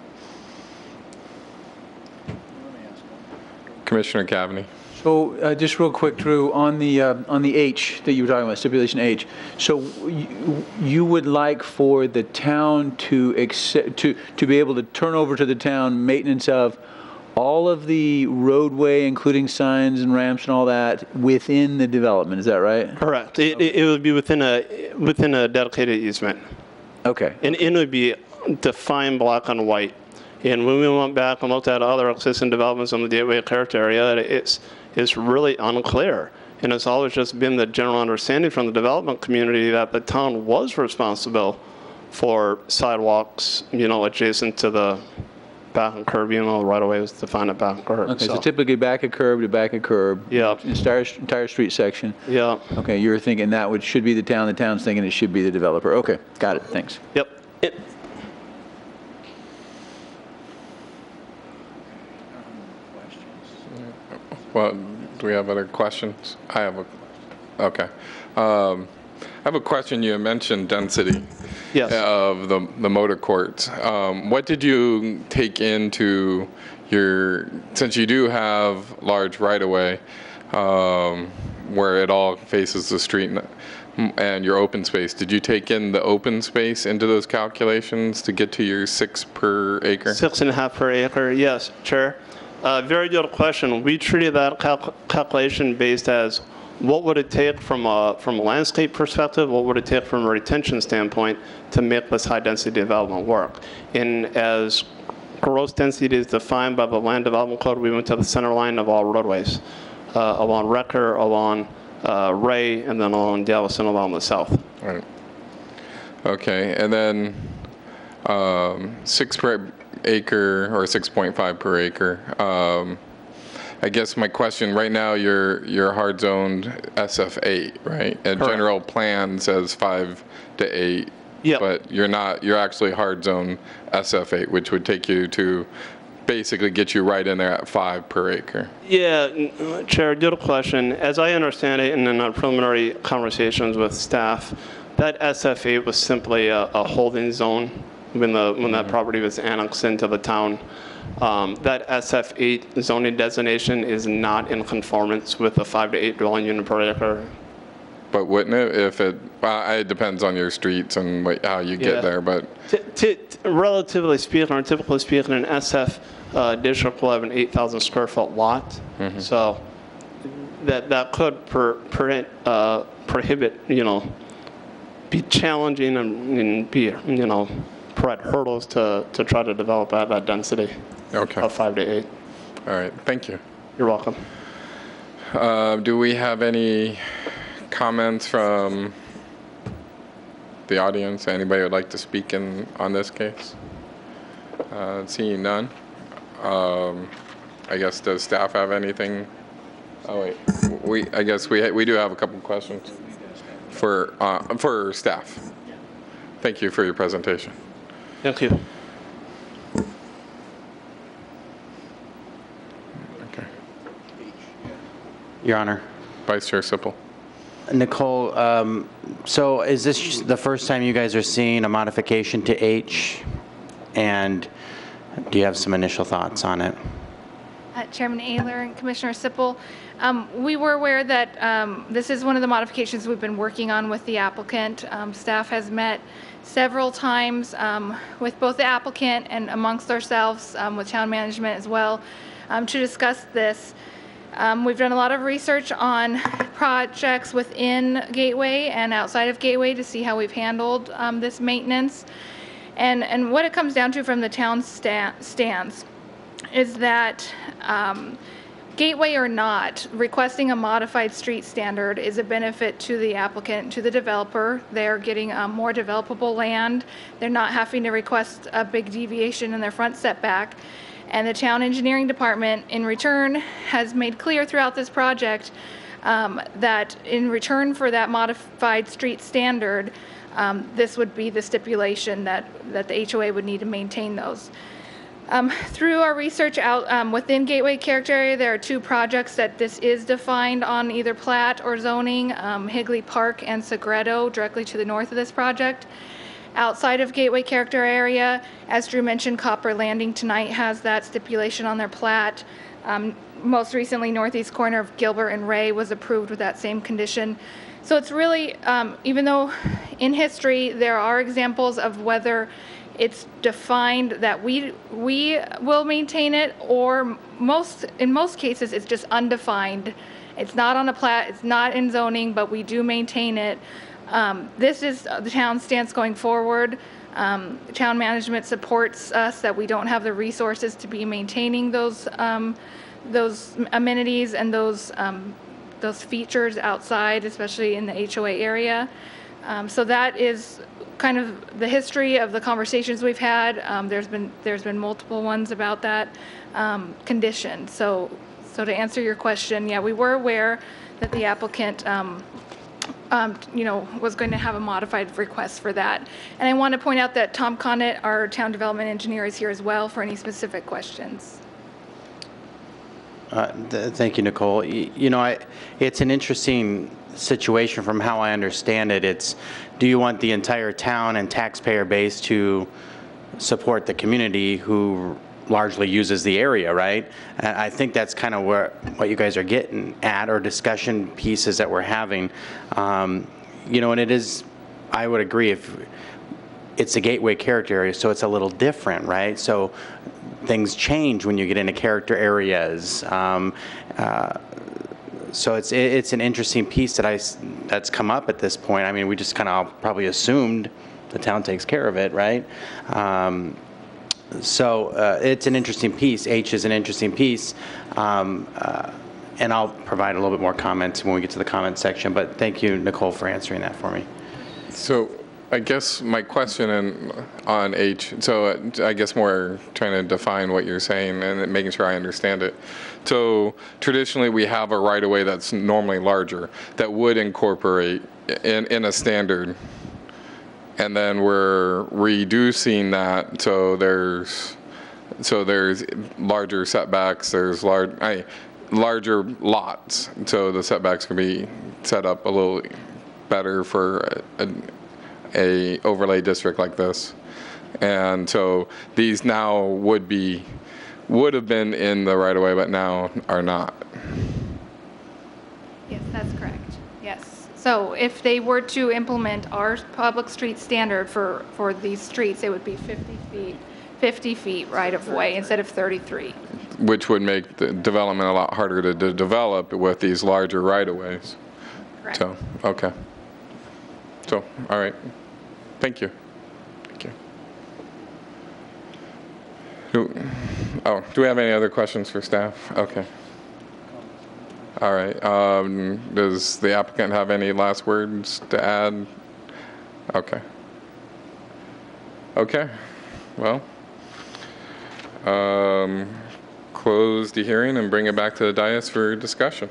Commissioner Cavaney. So just real quick, Drew, on the H that you were talking about, stipulation H. So you would like for the town to accept, to be able to turn over to the town maintenance of all of the roadway, including signs and ramps and all that, within the development. Is that right? Correct. It would be within a dedicated easement. Okay. And it would be defined black and white. And when we went back and looked at other existing developments in the Gateway character area, it's really unclear. And it's always just been the general understanding from the development community that the town was responsible for sidewalks, adjacent to the back and curb, right away was defined at back and curb. Okay, so typically back of curb to back of curb. Yeah. Entire street section. Yeah. Okay, you're thinking that should be the town. The town's thinking it should be the developer. Okay, got it. Thanks. Yep. Well, do we have other questions? I have okay. I have a question. You mentioned density of the motor courts. What did you take into since you do have large right-of-way where it all faces the street and your open space, did you take in the open space into those calculations to get to your 6 per acre? 6.5 per acre, yes, Chair. Very good question. We treated that calculation based as what would it take from a landscape perspective, what would it take from a retention standpoint to make this high-density development work. And as gross density is defined by the Land Development Code, we went to the center line of all roadways, along Recker, along Ray, and then along Galveston along the south. All right. Okay, and then 6 per acre or 6.5 per acre. I guess my question right now, you're hard zoned SF8, right? And Correct. general plan says 5 to 8. Yeah. But you're actually hard zone SF8, which would take you to basically get you right in there at 5 per acre. Yeah, Chair, good question. As I understand it, and in our preliminary conversations with staff, that SF8 was simply a holding zone when that property was annexed into the town. That SF8 zoning designation is not in conformance with the 5 to 8 dwelling unit per acre. But wouldn't it if it depends on your streets and how you get there, but. Relatively speaking, or typically speaking, an SF district will have an 8,000 square foot lot. So that could prohibit, be challenging and be, provide hurdles to try to develop that density of 5 to 8. All right, thank you. You're welcome. Do we have any comments from the audience? Anybody would like to speak on this case? Seeing none. I guess, does staff have anything? Oh wait, I guess we do have a couple questions for staff. Thank you for your presentation. Thank you. Okay. Your Honor. Vice Chair Sipple. Nicole, so is this the first time you guys are seeing a modification to H? And do you have some initial thoughts on it? Chairman Ayler and Commissioner Sipple, we were aware that this is one of the modifications we've been working on with the applicant. Staff has met several times with both the applicant and amongst ourselves with town management as well to discuss this. We've done a lot of research on projects within Gateway and outside of Gateway to see how we've handled this maintenance. And what it comes down to from the town stance is that Gateway or not, requesting a modified street standard is a benefit to the applicant, to the developer. They're getting more developable land. They're not having to request a big deviation in their front setback. And the town engineering department, in return, has made clear throughout this project that in return for that modified street standard, this would be the stipulation that the HOA would need to maintain those. Through our research out within Gateway Character Area, there are 2 projects that this is defined on either plat or zoning, Higley Park and Sagredo, directly to the north of this project. Outside of Gateway Character Area, as Drew mentioned, Copper Landing tonight has that stipulation on their plat. Most recently, northeast corner of Gilbert and Ray was approved with that same condition. So it's really, even though in history there are examples of whether it's defined that we will maintain it, or in most cases it's just undefined. It's not on a plat, it's not in zoning, but we do maintain it. This is the town's stance going forward. Town management supports us that we don't have the resources to be maintaining those amenities and those features outside, especially in the HOA area. So that is kind of the history of the conversations we've had. There's been multiple ones about that condition. So to answer your question, yeah, we were aware that the applicant was going to have a modified request for that. And I want to point out that Tom Connett, our town development engineer, is here as well for any specific questions. Thank you, Nicole. It's an interesting situation from how I understand it. It's, do you want the entire town and taxpayer base to support the community who largely uses the area, right? And I think that's kind of what you guys are getting at, or discussion pieces that we're having. And it is, I would agree, if it's a gateway character area, so it's a little different, right? So things change when you get into character areas. So it's an interesting piece that's come up at this point. I mean, we just kind of probably assumed the town takes care of it, right? So it's an interesting piece. H is an interesting piece. And I'll provide a little bit more comments when we get to the comment section, but thank you, Nicole, for answering that for me. So I guess my question on H, so I guess more trying to define what you're saying and making sure I understand it. So traditionally we have a right-of-way that's normally larger that would incorporate in a standard, and then we're reducing that so there's larger setbacks, there's larger lots, so the setbacks can be set up a little better for a overlay district like this. And so these now would have been in the right of way, but now are not. Yes, that's correct. Yes. So if they were to implement our public street standard for these streets, it would be 50 feet right of way instead of 33. Which would make the development a lot harder to develop with these larger right of ways. Correct. So, okay. So, all right. Thank you. Thank you. Do we have any other questions for staff? Okay. All right. Does the applicant have any last words to add? Okay. Okay. Well, close the hearing and bring it back to the dais for discussion.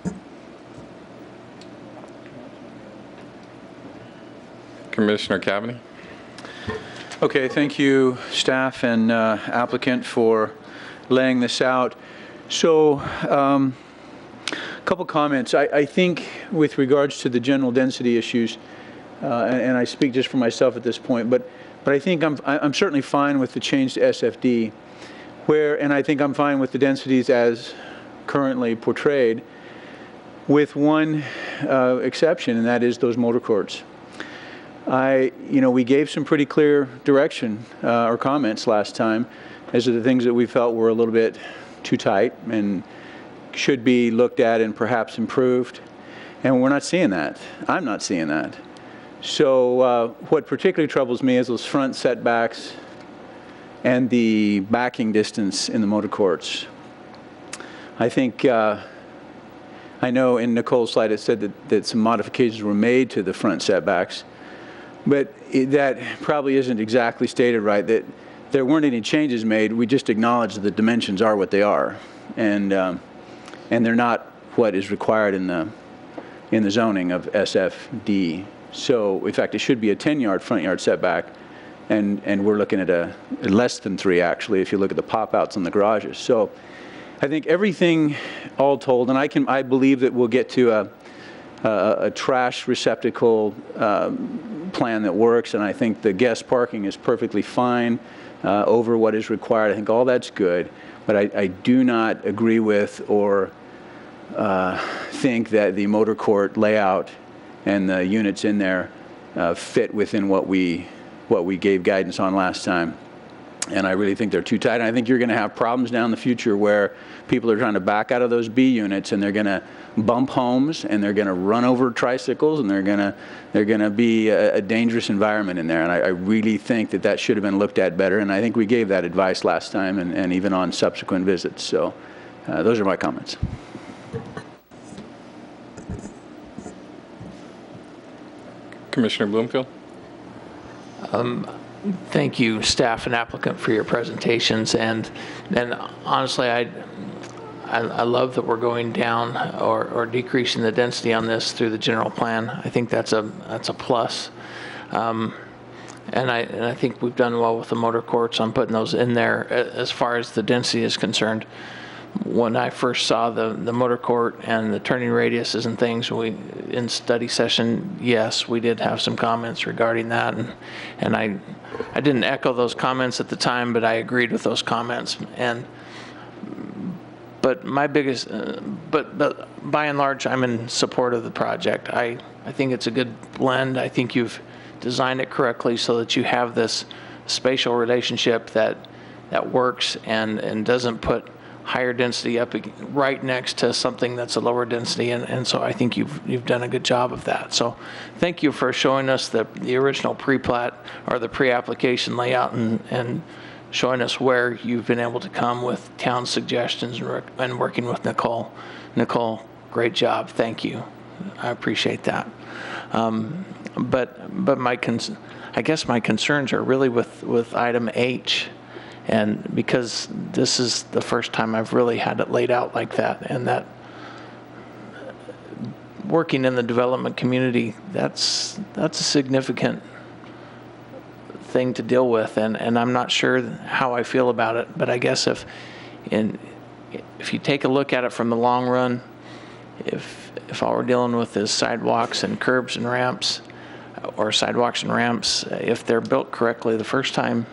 Commissioner Cavaney. Okay, thank you, staff and applicant, for laying this out. So, a couple comments. I think with regards to the general density issues, and I speak just for myself at this point, but I think I'm certainly fine with the change to SFD, and I think I'm fine with the densities as currently portrayed, with one exception, and that is those motor courts. We gave some pretty clear direction or comments last time as to the things that we felt were a little bit too tight and should be looked at and perhaps improved. And we're not seeing that. I'm not seeing that. So what particularly troubles me is those front setbacks and the backing distance in the motor courts. I think, I know in Nicole's slide it said that some modifications were made to the front setbacks. But that probably isn't exactly stated right, that there weren't any changes made. We just acknowledged that the dimensions are what they are. And they're not what is required in the zoning of SFD. So, in fact, it should be a 10-yard front yard setback and we're looking at less than 3 actually, if you look at the pop-outs on the garages. So I think everything all told, and I believe that we'll get to a trash receptacle plan that works, and I think the guest parking is perfectly fine over what is required. I think all that's good, but I do not agree with or think that the motor court layout and the units in there fit within what we gave guidance on last time. And I really think they're too tight. And I think you're going to have problems down the future where people are trying to back out of those B units and they're going to bump homes and they're going to run over tricycles and they're going to be a dangerous environment in there. And I really think that should have been looked at better. And I think we gave that advice last time and even on subsequent visits. So those are my comments. Commissioner Bloomfield? Thank you, staff and applicant, for your presentations. And honestly, I love that we're going down or decreasing the density on this through the general plan. I think that's a plus. And I think we've done well with the motor courts on putting those in there as far as the density is concerned. When I first saw the motor court and the turning radiuses and things, in study session, yes, we did have some comments regarding that, and I didn't echo those comments at the time, but I agreed with those comments. But my biggest, but by and large, I'm in support of the project. I think it's a good blend. I think you've designed it correctly so that you have this spatial relationship that works and doesn't put higher density up right next to something that's a lower density, and so I think you've done a good job of that. So thank you for showing us the original pre-plat or the pre-application layout and showing us where you've been able to come with town suggestions and working with Nicole. Nicole, great job. Thank you. I appreciate that. But I guess my concerns are really with item H. And because this is the first time I've really had it laid out like that, and that working in the development community, that's a significant thing to deal with, and I'm not sure how I feel about it. But I guess if you take a look at it from the long run, if all we're dealing with is sidewalks and curbs and ramps, or sidewalks and ramps, if they're built correctly the first time,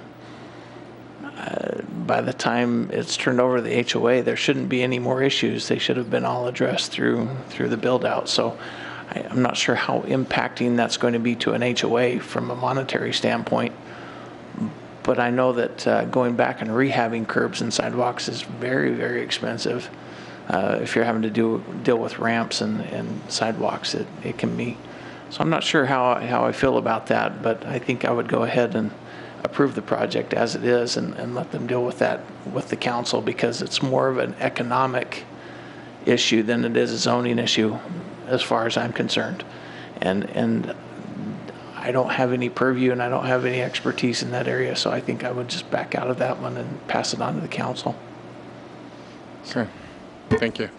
by the time it's turned over to the HOA, there shouldn't be any more issues. They should have been all addressed through the build out. So I'm not sure how impacting that's going to be to an HOA from a monetary standpoint. But I know that going back and rehabbing curbs and sidewalks is very, very expensive. If you're having to deal with ramps and sidewalks, it can be. So I'm not sure how I feel about that, but I think I would go ahead and approve the project as it is and let them deal with that with the council, because it's more of an economic issue than it is a zoning issue as far as I'm concerned. And I don't have any purview and I don't have any expertise in that area, so I think I would just back out of that one and pass it on to the council. Okay, thank you.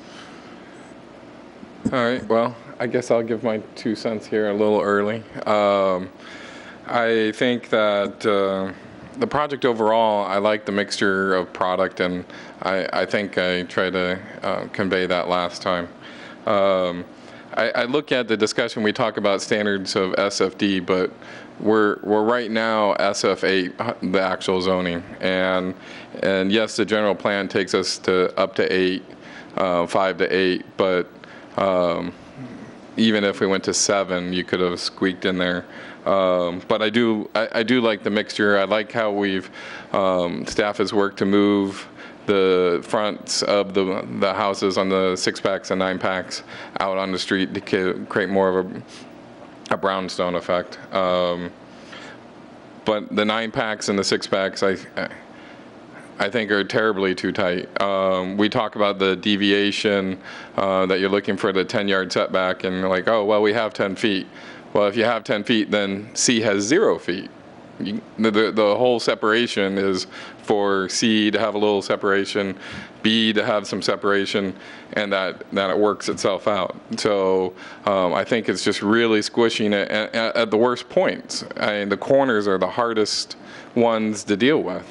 All right, well, I guess I'll give my 2 cents here a little early. I think that the project overall, I like the mixture of product, and I think I tried to convey that last time. I look at the discussion, we talk about standards of SFD, but we're right now SF8, the actual zoning, and yes, the general plan takes us to up to 8, 5 to 8, but even if we went to 7, you could have squeaked in there. But I do like the mixture. I like how staff has worked to move the fronts of the houses on the 6-packs and 9-packs out on the street to create more of a brownstone effect. But the 9-packs and the 6-packs, I think are terribly too tight. We talk about the deviation that you're looking for the 10-yard setback, and like, oh, well, we have 10 feet. Well, if you have 10 feet, then C has 0 feet. The whole separation is for C to have a little separation, B to have some separation, and that it works itself out. So I think it's just really squishing it at the worst points. I mean, the corners are the hardest ones to deal with.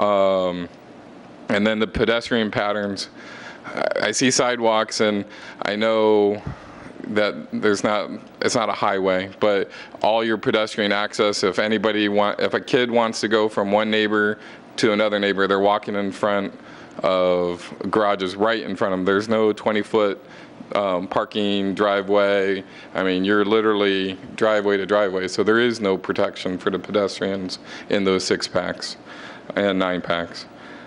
And then the pedestrian patterns. I see sidewalks, and I know that it's not a highway, but all your pedestrian access, if a kid wants to go from one neighbor to another neighbor, they're walking in front of garages right in front of them. There's no 20-foot parking driveway. I mean, you're literally driveway to driveway, so there is no protection for the pedestrians in those 6-packs and 9-packs.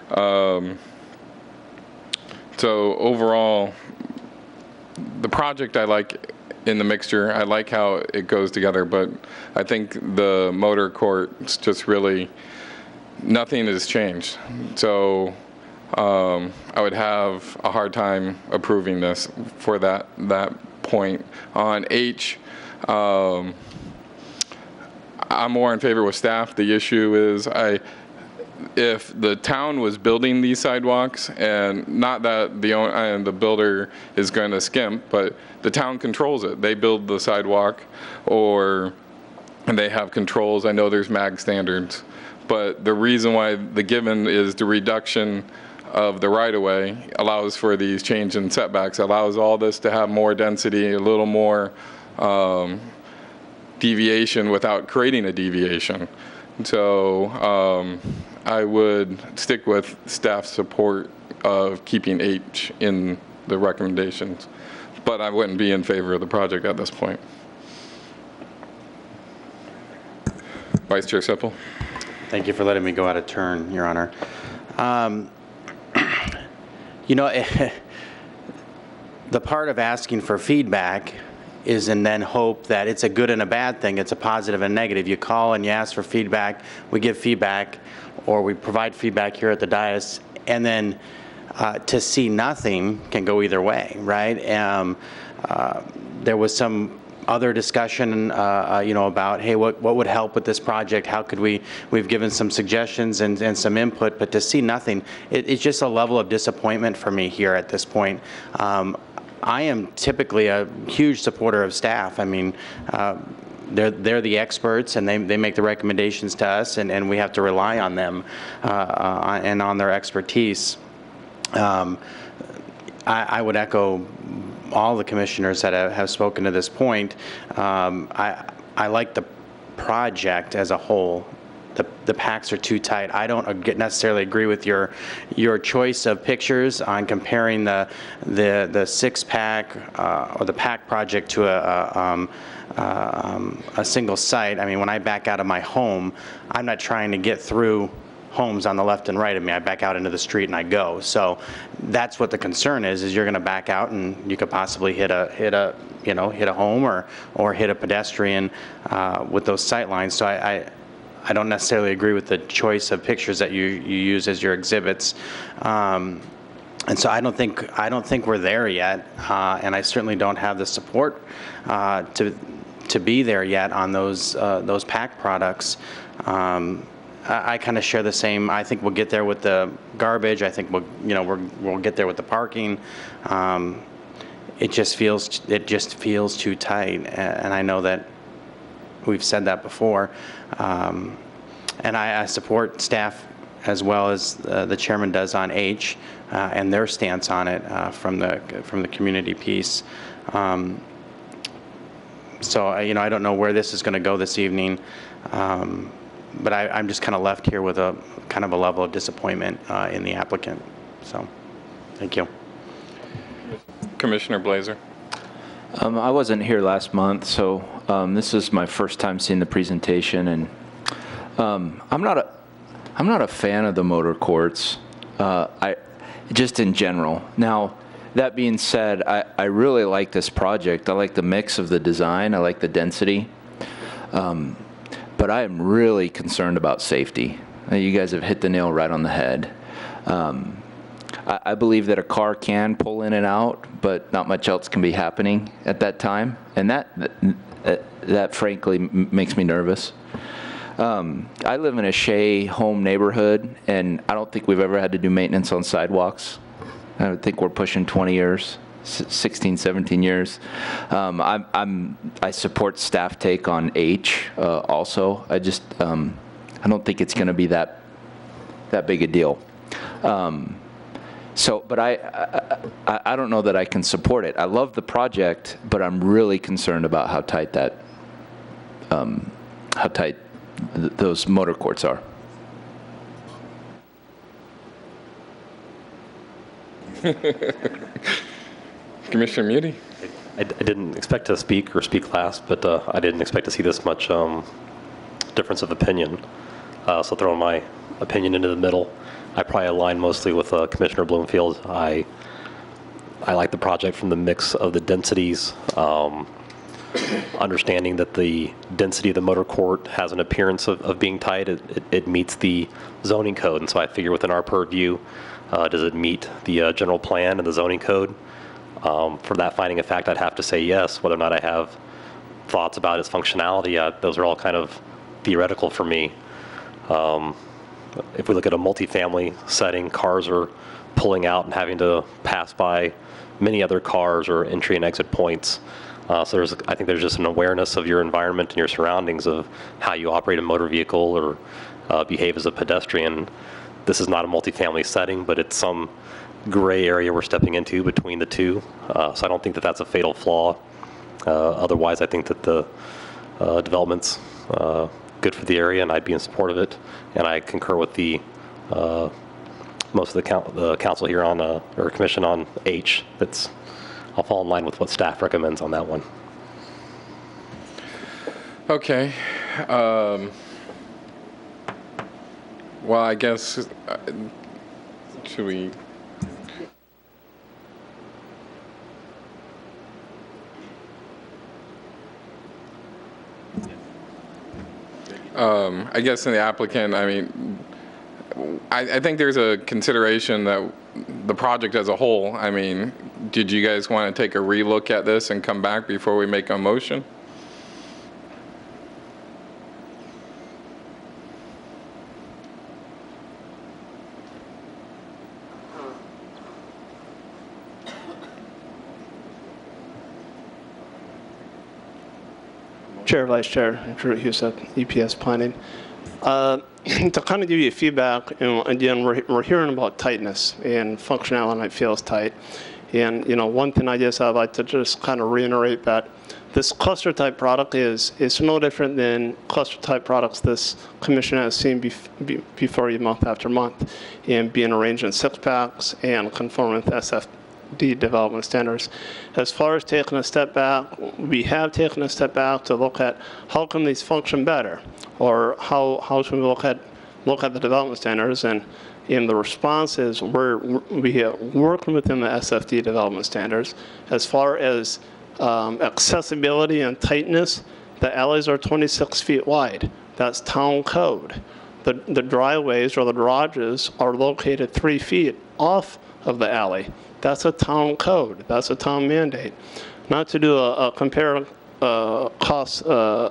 So overall, the project I like in the mixture. I like how it goes together, but I think the motor court's just really, nothing has changed. So I would have a hard time approving this for that point. On H, I'm more in favor with staff. The issue is if the town was building these sidewalks, and not that the builder is going to skimp, but the town controls it. They build the sidewalk, and they have controls. I know there's MAG standards, but the reason why the given is the reduction of the right-of-way allows for these change in setbacks, allows all this to have more density, a little more deviation without creating a deviation. So I would stick with staff support of keeping H in the recommendations, but I wouldn't be in favor of the project at this point. Vice Chair Sipple. Thank you for letting me go out of turn, Your Honor. You know, the part of asking for feedback is and then hope that it's a good and a bad thing, it's a positive and negative. You call and you ask for feedback, we give feedback, or we provide feedback here at the dais, and then to see nothing can go either way, right? There was some other discussion, you know, about, hey, what would help with this project? How could we've given some suggestions and some input, but to see nothing, it's just a level of disappointment for me here at this point. I am typically a huge supporter of staff. I mean, they're the experts, and they make the recommendations to us, and we have to rely on them and on their expertise. I would echo all the commissioners that have spoken to this point. I like the project as a whole. The packs are too tight. I don't necessarily agree with your choice of pictures on comparing the 6-pack or the pack project to a single site. I mean, when I back out of my home, I'm not trying to get through homes on the left and right of me. I back out into the street and I go. So that's what the concern is you're going to back out and you could possibly hit a home or hit a pedestrian with those sight lines. So I don't necessarily agree with the choice of pictures that you use as your exhibits. And so I don't think we're there yet, and I certainly don't have the support to be there yet on those pack products. I kind of share the same. I think we'll get there with the garbage. I think we'll get there with the parking. It just feels too tight, and I know that we've said that before. And I support staff as well as the chairman does on H and their stance on it from the community piece. So I don't know where this is going to go this evening. But I'm just kind of left here with a kind of a level of disappointment in the applicant. So, thank you. Commissioner Blazer. I wasn't here last month, so this is my first time seeing the presentation, and I'm not a fan of the motor courts. Just in general. Now, that being said, I really like this project. I like the mix of the design. I like the density. But I am really concerned about safety. You guys have hit the nail right on the head. I believe that a car can pull in and out, but not much else can be happening at that time. And that frankly makes me nervous. I live in a Shea home neighborhood, and I don't think we've ever had to do maintenance on sidewalks. I think we're pushing 20 years, 16, 17 years. I support staff take on H also. I don't think it's going to be that big a deal. But I don't know that I can support it. I love the project, but I'm really concerned about how tight those motor courts are. Commissioner Muti? I didn't expect to speak or speak last, but I didn't expect to see this much difference of opinion. So throwing my opinion into the middle, I probably align mostly with Commissioner Bloomfield. I like the project from the mix of the densities, understanding that the density of the motor court has an appearance of being tight. It meets the zoning code, and so I figure within our purview, does it meet the general plan and the zoning code? For that finding of fact, I'd have to say yes. Whether or not I have thoughts about its functionality, those are all kind of theoretical for me. If we look at a multifamily setting, cars are pulling out and having to pass by many other cars or entry and exit points. So I think there's just an awareness of your environment and your surroundings of how you operate a motor vehicle or behave as a pedestrian. This is not a multifamily setting, but it's some gray area we're stepping into between the two. So I don't think that that's a fatal flaw. Otherwise, I think that the development's good for the area, and I'd be in support of it. And I concur with the most of the council here on or commission on H. I'll fall in line with what staff recommends on that one. Okay. Well, I guess should we? I guess in the applicant, I mean, I think there's a consideration that the project as a whole, I mean, did you guys want to take a relook at this and come back before we make a motion? Chair, Vice Chair, Drew Huset, EPS Planning. To kind of give you feedback, again, we're hearing about tightness and functionality feels tight. And, one thing I'd like to just kind of reiterate that this cluster type product is no different than cluster type products this commission has seen before you month after month, and being arranged in 6-packs and conforming with SFD development standards. As far as taking a step back, we have taken a step back to look at how can these function better, or how should we look at the development standards, and the response is we are working within the SFD development standards. As far as accessibility and tightness, the alleys are 26 feet wide. That's town code. The driveways or the garages are located 3 feet off of the alley. That's a town code. That's a town mandate. Not to do a cost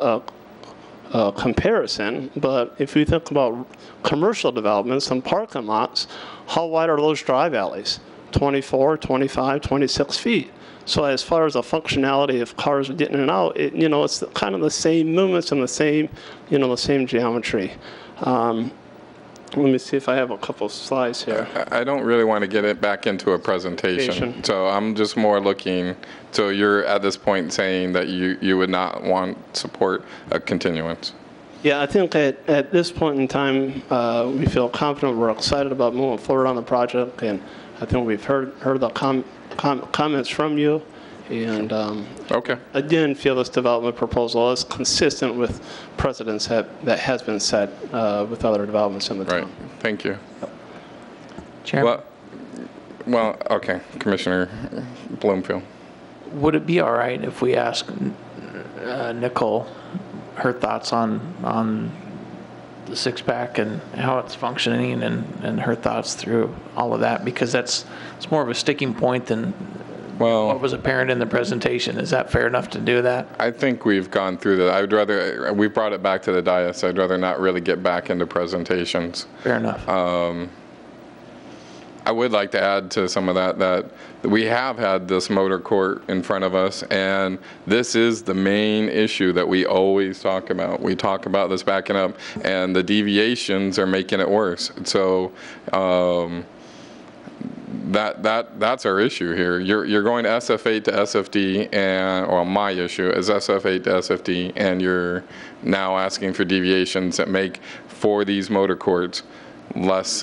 comparison, but if we think about commercial developments and parking lots, how wide are those drive alleys? 24, 25, 26 feet. So as far as the functionality of cars getting in and out, it's kind of the same movements and the same geometry. Let me see if I have a couple of slides here. I don't really want to get it back into a presentation. So I'm just more looking, so you're at this point saying that you would not want support a continuance. Yeah, I think at this point in time, we feel confident, we're excited about moving forward on the project, and I think we've heard the comments from you, and okay. Again, feel this development proposal is consistent with precedents that has been set with other developments in the town. Right. Thank you. Chairman? Well, okay, Commissioner Bloomfield. Would it be all right if we ask Nicole her thoughts on the 6-pack and how it's functioning, and her thoughts through all of that, because it's more of a sticking point than Well, what was apparent in the presentation. Is that fair enough to do that? I think we've gone through that. I would rather, we brought it back to the dais. I'd rather not really get back into presentations. Fair enough. I would like to add to some of that we have had this motor court in front of us, and this is the main issue that we always talk about. We talk about this backing up, and the deviations are making it worse. So that's our issue here. You're going to SF8 to SFD, and well, my issue is SF8 to SFD, and you're now asking for deviations that make for these motor courts less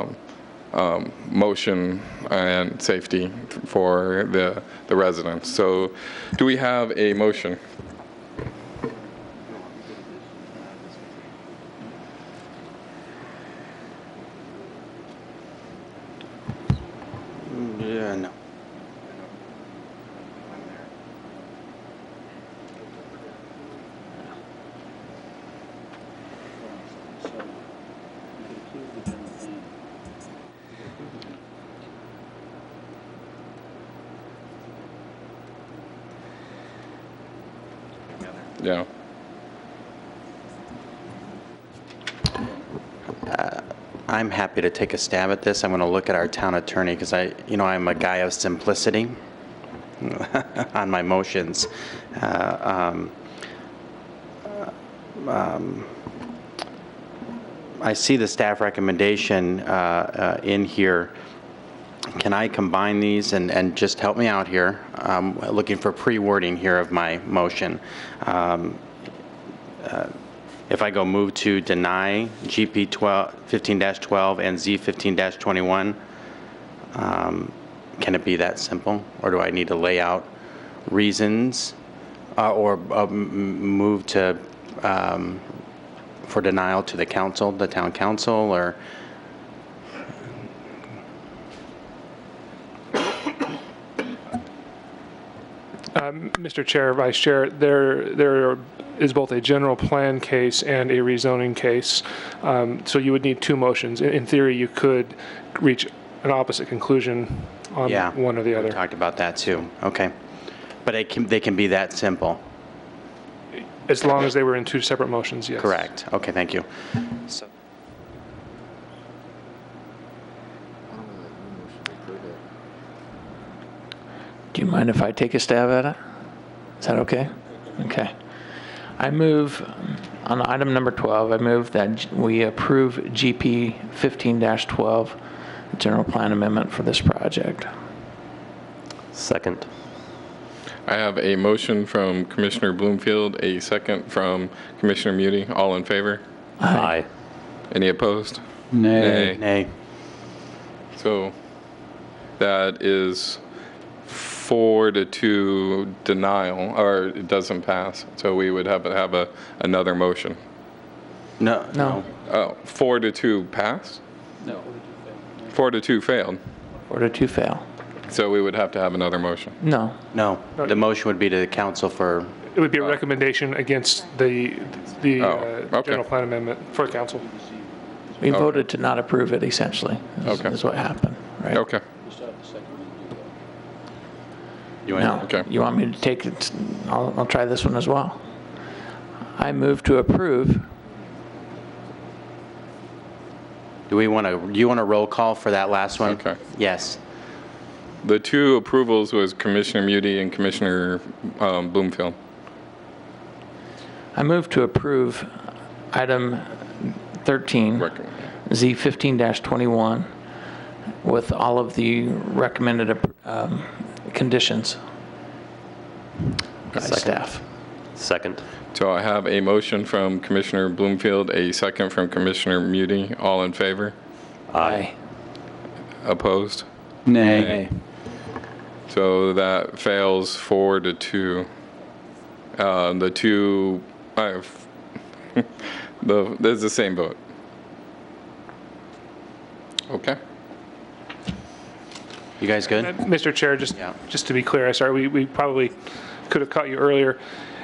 motion and safety for the residents. So do we have a motion? Yeah, no. Yeah. I'm happy to take a stab at this. I'm going to look at our town attorney because I'm a guy of simplicity on my motions. I see the staff recommendation in here. Can I combine these and just help me out here? I'm looking for pre-wording here of my motion. If I go move to deny GP 15-12 and Z 15-21, can it be that simple? Or do I need to lay out reasons or move to for denial to the council, the town council, or? Mr. Chair, Vice Chair, there is both a general plan case and a rezoning case. So you would need two motions. In theory, you could reach an opposite conclusion on one or the other. We talked about that too. Okay. But they can be that simple. As long as they were in two separate motions, yes. Correct. Okay, thank you. So, Do you mind if I take a stab at it? Is that okay? Okay. I move, on item number 12, I move that we approve GP 15-12, general plan amendment for this project. Second. I have a motion from Commissioner Bloomfield, a second from Commissioner Muti. All in favor? Aye. Any opposed? Nay. nay. So that is 4-2 denial, or it doesn't pass. So we would have another motion. No. No. Oh, 4-2 passed? No. 4-2 failed. 4-2 fail. So we would have to have another motion. No. No. The motion would be to the council for. It would be a recommendation against the okay. general plan amendment for council. We voted to not approve it, essentially. Okay. Is what happened, right? Okay. Now, Okay. you want me to take it? I'll try this one as well. I move to approve. Do you want a roll call for that last one? Okay. Yes. The two approvals was Commissioner Muti and Commissioner Bloomfield. I move to approve item 13, Z 15-21, with all of the recommended conditions by staff. Second. So I have a motion from Commissioner Bloomfield, a second from Commissioner Muti. All in favor? Aye. Opposed? Nay. So that fails 4-2. The two, there's the same vote. Okay. You guys good? Mr. Chair, just to be clear, sorry, we probably could have caught you earlier.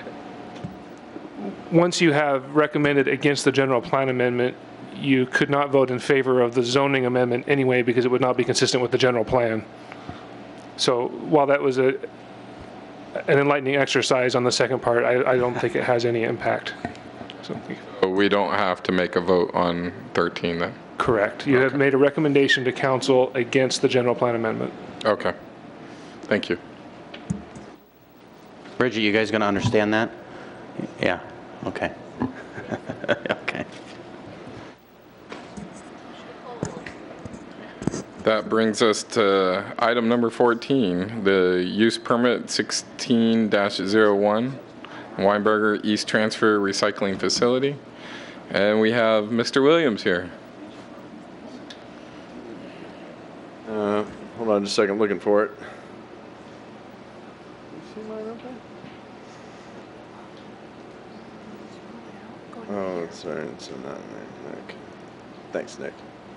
Once you have recommended against the general plan amendment, you could not vote in favor of the zoning amendment anyway because it would not be consistent with the general plan. So while that was an enlightening exercise on the second part, I don't think it has any impact. So, But we don't have to make a vote on 13 then? correct. You have made a recommendation to council against the general plan amendment. Okay. Thank you. Bridget, you guys going to understand that? Yeah, okay. Okay. That brings us to item number 14, the use permit 16-01, Weinberger East Transfer Recycling Facility. And we have Mr. Williams here. Hold on just a second, looking for it. Oh, sorry, it's not Nick. Thanks, Nick.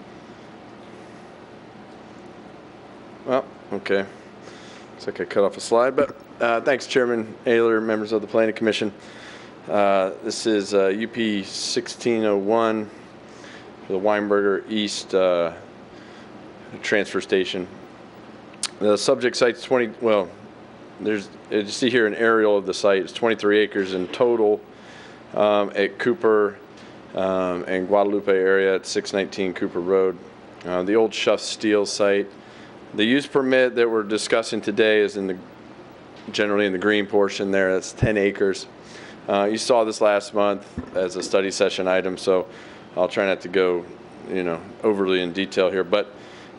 Well, okay. Looks like I cut off a slide, but thanks, Chairman Ayler, members of the Planning Commission. This is UP 1601 for the Weinberger East transfer station. The subject site's 20, well, there's, you see here an aerial of the site. It's 23 acres in total at Cooper and Guadalupe area at 619 Cooper Road. The old Schuff Steel site. The use permit that we're discussing today is in the generally in the green portion there. That's 10 acres. You saw this last month as a study session item, so I'll try not to go, overly in detail here. But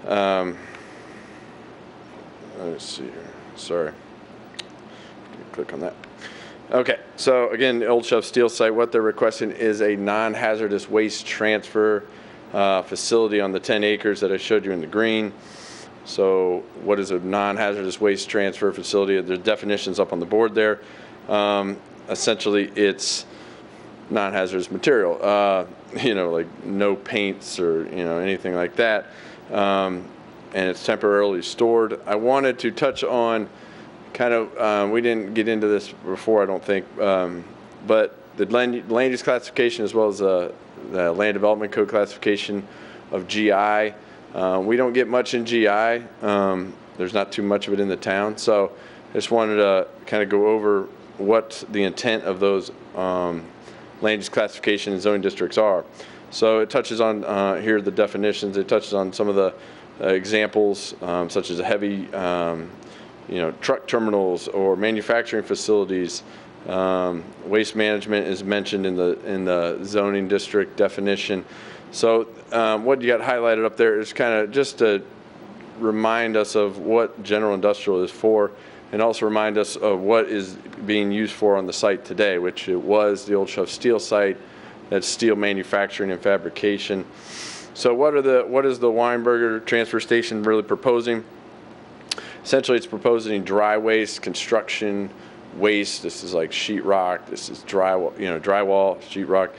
let's see here. Sorry. Click on that. Okay. So again, the old Schuff Steel site. What they're requesting is a non-hazardous waste transfer facility on the 10 acres that I showed you in the green. So what is a non-hazardous waste transfer facility? There's definitions up on the board there. Essentially, it's non-hazardous material, like no paints or, anything like that. And it's temporarily stored. I wanted to touch on kind of, we didn't get into this before, I don't think, but the land use classification as well as the land development code classification of GI. We don't get much in GI. There's not too much of it in the town. So I just wanted to kind of go over what the intent of those land use classification and zoning districts are. So it touches on, here are the definitions. It touches on some of the examples, such as heavy, truck terminals or manufacturing facilities. Waste management is mentioned in the zoning district definition. So what you got highlighted up there is kind of just to remind us of what general industrial is for, and also remind us of what is being used for on the site today, which it was the old Schuff Steel site. That's steel manufacturing and fabrication. So what is the Weinberger transfer station really proposing? Essentially, it's proposing dry waste, construction waste. This is like sheetrock. This is drywall, sheetrock.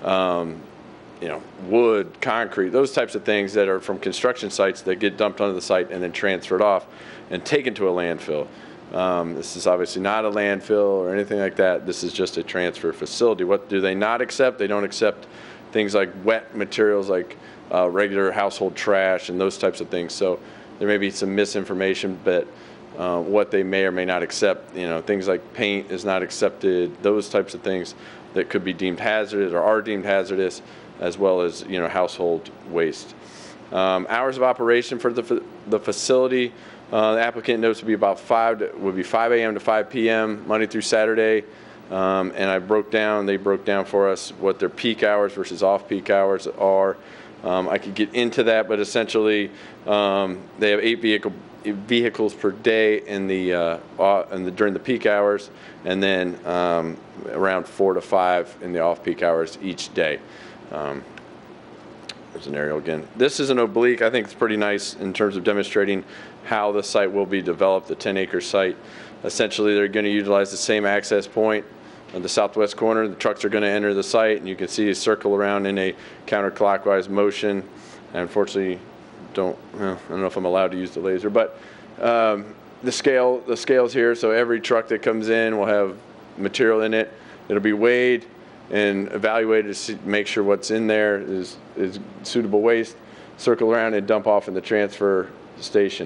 Wood, concrete, those types of things that are from construction sites that get dumped onto the site and then transferred off and taken to a landfill. This is obviously not a landfill or anything like that. This is just a transfer facility. What do they not accept? They don't accept things like wet materials like regular household trash and those types of things. So there may be some misinformation, but what they may or may not accept, things like paint is not accepted, those types of things that could be deemed hazardous or are deemed hazardous, as well as household waste. Hours of operation for the facility, the applicant notes would be about 5 a.m. to 5 p.m. Monday through Saturday, and they broke down for us what their peak hours versus off-peak hours are. I could get into that, but essentially they have 8 vehicles per day during the peak hours, and then around 4 to 5 in the off-peak hours each day. There's an aerial again. This is an oblique. I think it's pretty nice in terms of demonstrating how the site will be developed, the 10-acre site. Essentially, they're going to utilize the same access point on the southwest corner. The trucks are going to enter the site, and you can see a circle around in a counterclockwise motion. I unfortunately I don't know if I'm allowed to use the laser, but the scale's here, so every truck that comes in will have material in it. It'll be weighed and evaluated to make sure what's in there is suitable waste, circle around and dump off in the transfer station.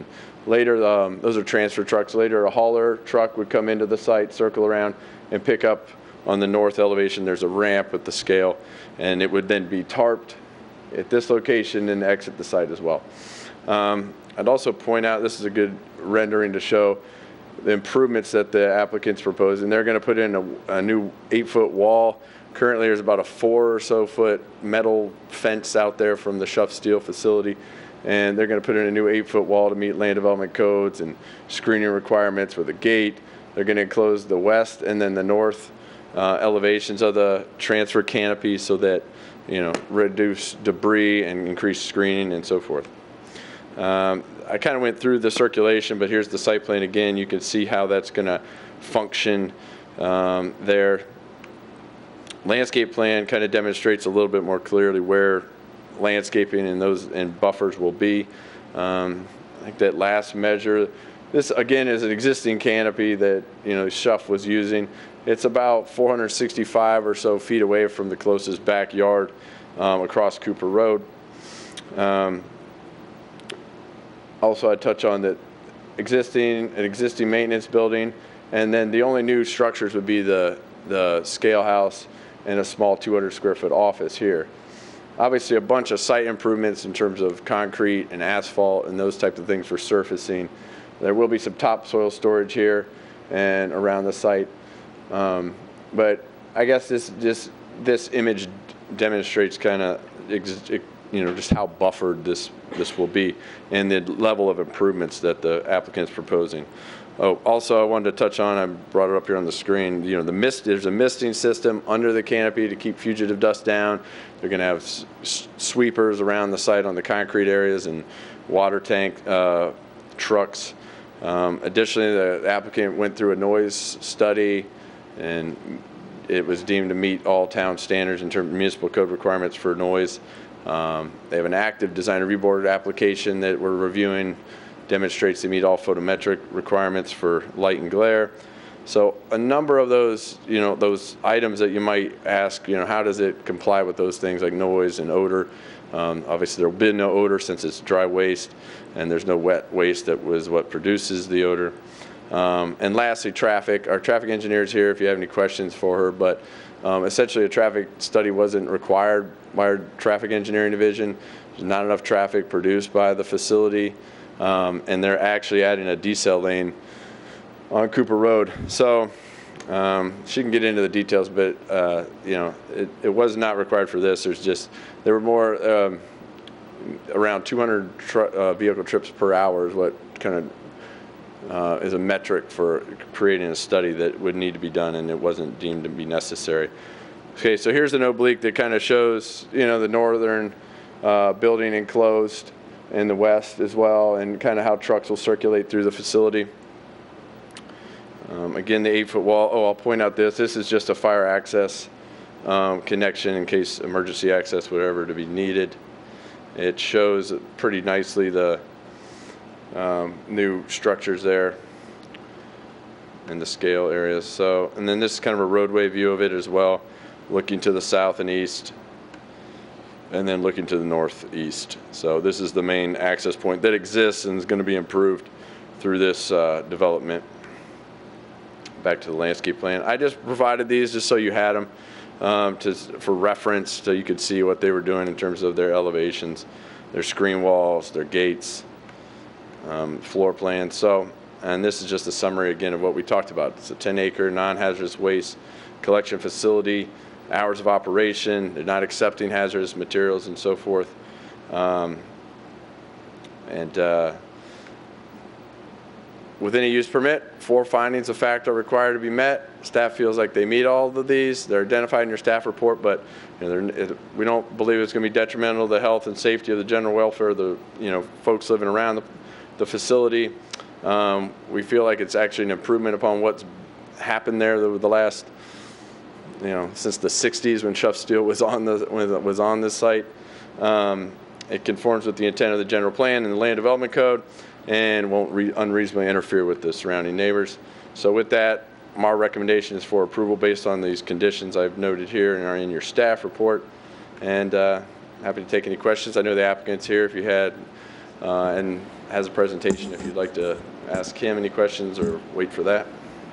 Later, those are transfer trucks. Later, a hauler truck would come into the site, circle around, and pick up on the north elevation. There's a ramp with the scale, and it would then be tarped at this location and exit the site as well. I'd also point out, this is a good rendering to show the improvements that the applicant's proposing. They're going to put in a new 8-foot wall. Currently, there's about a 4 or so foot metal fence out there from the Schuff Steel facility, and they're going to put in a new 8-foot wall to meet land development codes and screening requirements with a gate. They're going to enclose the west and then the north elevations of the transfer canopy so that, reduce debris and increase screening and so forth. I kind of went through the circulation, but here's the site plan again. You can see how that's going to function there. Landscape plan kind of demonstrates a little bit more clearly where landscaping and buffers will be. I think that last measure, this again is an existing canopy that Schuff was using. It's about 465 or so feet away from the closest backyard across Cooper Road. Also, I'd touch on that existing maintenance building, and then the only new structures would be the scale house and a small 200 square foot office here. Obviously, a bunch of site improvements in terms of concrete and asphalt and those types of things for surfacing. There will be some topsoil storage here and around the site, but I guess this image demonstrates kind of just how buffered this will be and the level of improvements that the applicant's proposing. Oh, also I wanted to touch on, I brought it up here on the screen, there's a misting system under the canopy to keep fugitive dust down. They're going to have sweepers around the site on the concrete areas and water tank trucks. Additionally, the applicant went through a noise study, and it was deemed to meet all town standards in terms of municipal code requirements for noise. They have an active design review board application that we're reviewing, demonstrates they meet all photometric requirements for light and glare. So a number of those, those items that you might ask, how does it comply with those things like noise and odor? Obviously there will be no odor since it's dry waste, and there's no wet waste that was what produces the odor. And lastly, traffic. Our traffic engineer is here if you have any questions for her, but essentially a traffic study wasn't required by our traffic engineering division. There's not enough traffic produced by the facility, and they're actually adding a decel lane on Cooper Road. So she can get into the details, but it was not required for this. There were more around 200 vehicle trips per hour is what kind of is a metric for creating a study that would need to be done, and it wasn't deemed to be necessary. Okay, so here's an oblique that kind of shows, the northern building enclosed in the west as well, and kind of how trucks will circulate through the facility. Again, the 8-foot wall. Oh, I'll point out this is just a fire access connection in case emergency access would ever to be needed. It shows pretty nicely the new structures there in the scale areas. So, and then this is kind of a roadway view of it as well, looking to the south and east, and then looking to the northeast. So this is the main access point that exists and is going to be improved through this development. Back to the landscape plan. I just provided these just so you had them for reference, so you could see what they were doing in terms of their elevations, their screen walls, their gates, floor plans. So, and this is just a summary again of what we talked about. It's a 10-acre non-hazardous waste collection facility, hours of operation, they're not accepting hazardous materials and so forth. With any use permit, 4 findings of fact are required to be met. Staff feels like they meet all of these. They're identified in your staff report, but we don't believe it's going to be detrimental to the health and safety of the general welfare of the folks living around the facility. We feel like it's actually an improvement upon what's happened there the last, since the 60s when Schuff Steel was on this site. It conforms with the intent of the general plan and the land development code, and won't unreasonably interfere with the surrounding neighbors. So with that, our recommendation is for approval based on these conditions I've noted here and are in your staff report. And happy to take any questions. I know the applicant's here if you had and has a presentation if you'd like to ask him any questions or wait for that.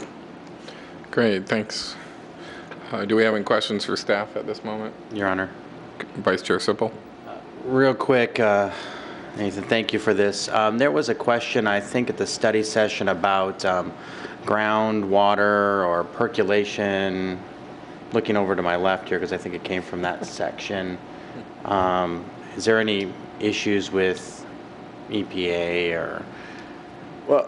Great, thanks. Do we have any questions for staff at this moment? Your Honor. Vice Chair Sipple. Real quick, Nathan, thank you for this. There was a question, I think, at the study session about groundwater or percolation. Looking over to my left here, because I think it came from that section. Is there any issues with EPA or? Well,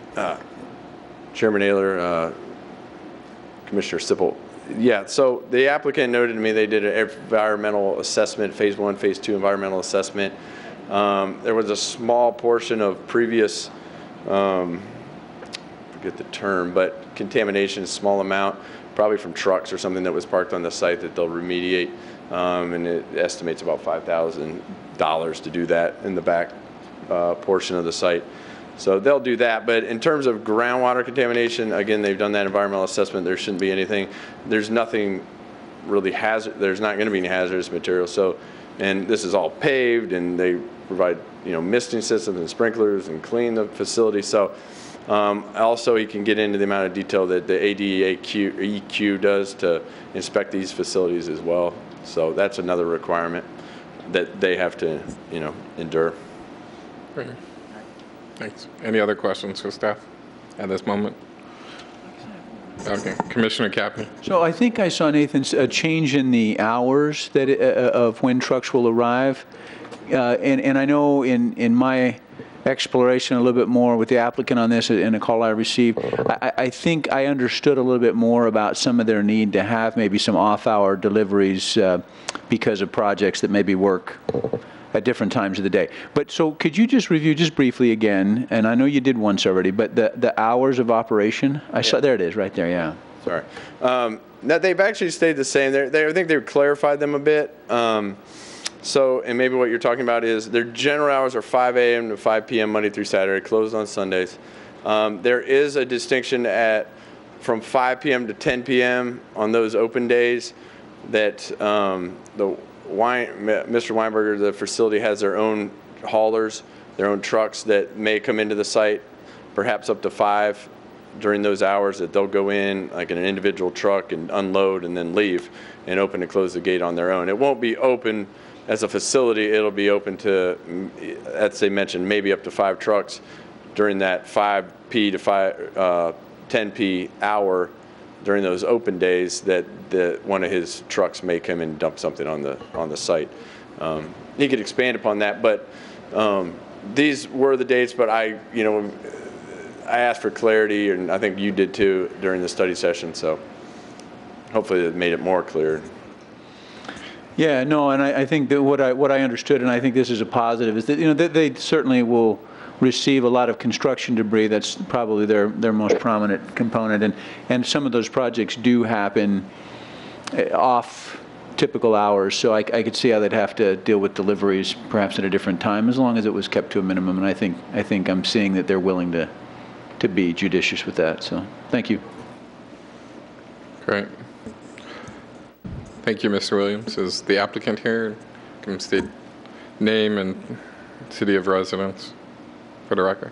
Chairman Ayler, Commissioner Sipple, yeah, so the applicant noted to me they did an environmental assessment, phase 1, phase 2 environmental assessment. There was a small portion of previous, forget the term, but contamination, small amount, probably from trucks or something that was parked on the site that they'll remediate. And it estimates about $5,000 to do that in the back portion of the site. So they'll do that. But in terms of groundwater contamination, again, they've done that environmental assessment. There shouldn't be anything. There's nothing really there's not going to be any hazardous material. So, and this is all paved, and they provide, misting systems and sprinklers and clean the facility. So also he can get into the amount of detail that the ADEQ does to inspect these facilities as well. So that's another requirement that they have to, endure. Great. Thanks. Any other questions for staff at this moment? Okay, Commissioner Kaplan. So I think I saw, Nathan, a change in the hours that of when trucks will arrive. And I know in my exploration a little bit more with the applicant on this in a call I received, I think I understood a little bit more about some of their need to have maybe some off-hour deliveries because of projects that maybe work at different times of the day. But so could you just review just briefly again, and I know you did once already, but the hours of operation? I saw, there it is right there, yeah. Sorry. Now they've actually stayed the same. I think they've clarified them a bit. So, and maybe what you're talking about is their general hours are 5 a.m. to 5 p.m. Monday through Saturday, closed on Sundays. There is a distinction from 5 p.m. to 10 p.m. on those open days that Mr. Weinberger, the facility, has their own haulers, their own trucks that may come into the site, perhaps up to 5 during those hours, that they'll go in like in an individual truck and unload and then leave and open and close the gate on their own. It won't be open as a facility. It'll be open to, as they mentioned, maybe up to 5 trucks during that 5P to 10P hour during those open days that one of his trucks may come and dump something on the site. He could expand upon that, but these were the dates. But I asked for clarity, and I think you did too during the study session. So hopefully it made it more clear. Yeah, no, and I think that what I understood, and I think this is a positive, is that they certainly will receive a lot of construction debris. That's probably their most prominent component, and some of those projects do happen off typical hours. So I could see how they'd have to deal with deliveries perhaps at a different time, as long as it was kept to a minimum. And I think I'm seeing that they're willing to be judicious with that. So thank you. Great. Thank you, Mr. Williams. Is the applicant here? Can state name and city of residence for the record.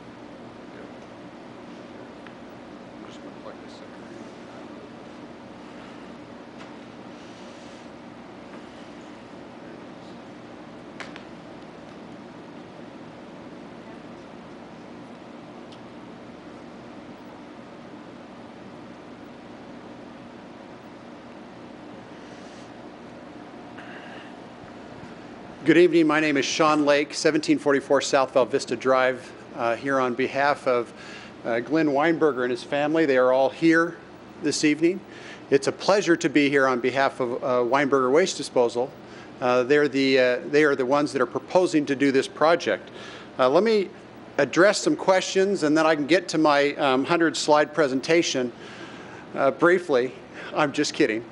Good evening. My name is Sean Lake, 1744 South Val Vista Drive, here on behalf of Glenn Weinberger and his family. They are all here this evening. It's a pleasure to be here on behalf of Weinberger Waste Disposal. They are the ones that are proposing to do this project. Let me address some questions, and then I can get to my 100-slide presentation briefly. I'm just kidding.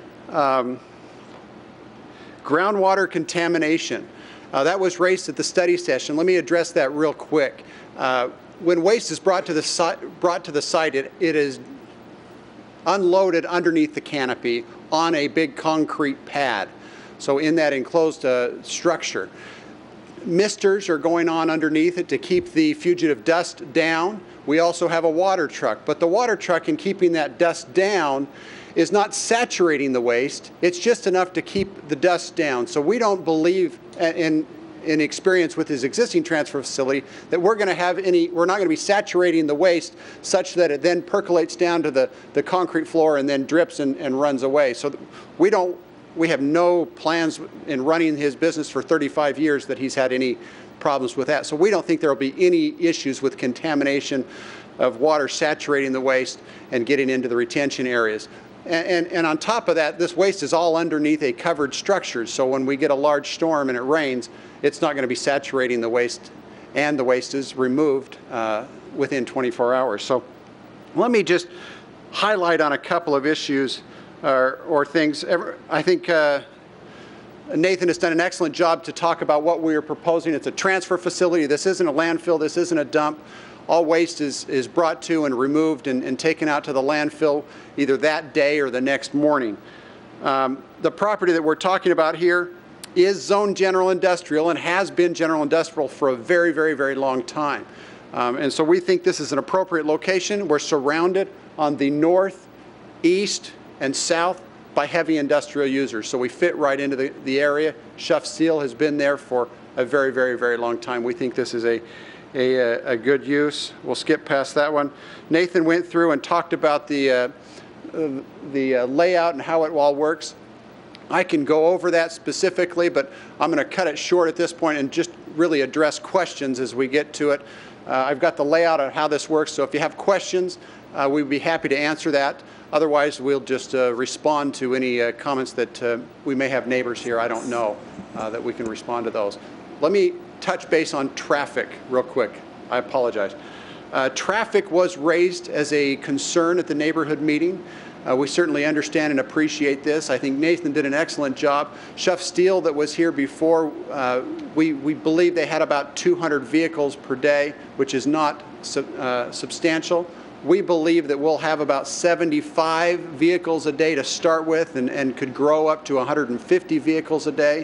Groundwater contamination. That was raised at the study session. Let me address that real quick. When waste is brought to the site, it is unloaded underneath the canopy on a big concrete pad, so in that enclosed structure. Misters are going on underneath it to keep the fugitive dust down. We also have a water truck, but the water truck, in keeping that dust down, is not saturating the waste. It's just enough to keep the dust down. So we don't believe in experience with his existing transfer facility that we're not going to be saturating the waste such that it then percolates down to the concrete floor and then drips and runs away. So we have no plans in running his business for 35 years that he's had any problems with that. So we don't think there will be any issues with contamination of water saturating the waste and getting into the retention areas. And on top of that, this waste is all underneath a covered structure. So when we get a large storm and it rains, it's not going to be saturating the waste, and the waste is removed within 24 hours. So let me just highlight on a couple of issues or things. I think Nathan has done an excellent job to talk about what we are proposing. It's a transfer facility. This isn't a landfill. This isn't a dump. All waste is brought to and removed and taken out to the landfill either that day or the next morning. The property that we're talking about here is zoned general industrial and has been general industrial for a very, very, very long time. And so we think this is an appropriate location. We're surrounded on the north, east, and south by heavy industrial users. So we fit right into the area. Schuff Steel has been there for a very, very, very long time. We think this is a good use. We'll skip past that one. Nathan went through and talked about the layout and how it all works. I can go over that specifically, but I'm going to cut it short at this point and just really address questions as we get to it. I've got the layout of how this works, so if you have questions, we'd be happy to answer that. Otherwise, we'll just respond to any comments that we may have neighbors here, I don't know, that we can respond to those. Let me touch base on traffic real quick. I apologize. Traffic was raised as a concern at the neighborhood meeting. We certainly understand and appreciate this. I think Nathan did an excellent job. Schuff Steel that was here before, we believe they had about 200 vehicles per day, which is not substantial. We believe that we'll have about 75 vehicles a day to start with and could grow up to 150 vehicles a day.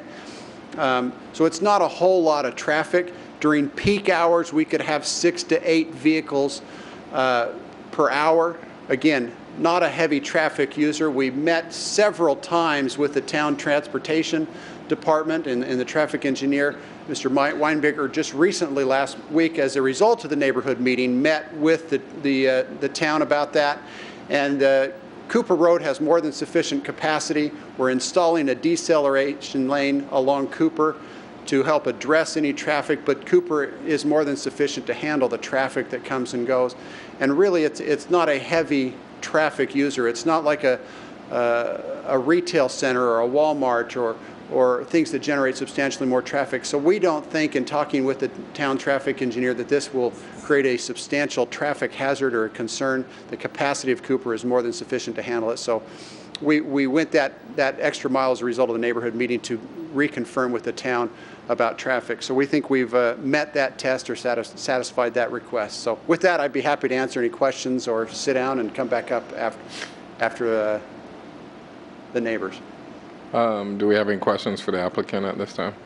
So it's not a whole lot of traffic. During peak hours, we could have 6 to 8 vehicles per hour. Again, not a heavy traffic user. We met several times with the town transportation department and the traffic engineer, Mr. Weinberger, just recently last week as a result of the neighborhood meeting, met with the town about that. And Cooper Road has more than sufficient capacity. We're installing a deceleration lane along Cooper to help address any traffic, but Cooper is more than sufficient to handle the traffic that comes and goes. And really, it's not a heavy traffic user. It's not like a retail center or a Walmart or things that generate substantially more traffic. So we don't think, in talking with the town traffic engineer, that this will create a substantial traffic hazard or a concern. The capacity of Cooper is more than sufficient to handle it. So we went that extra mile as a result of the neighborhood meeting to reconfirm with the town about traffic. So we think we've met that test or satisfied that request. So with that, I'd be happy to answer any questions or sit down and come back up after the neighbors. Do we have any questions for the applicant at this time?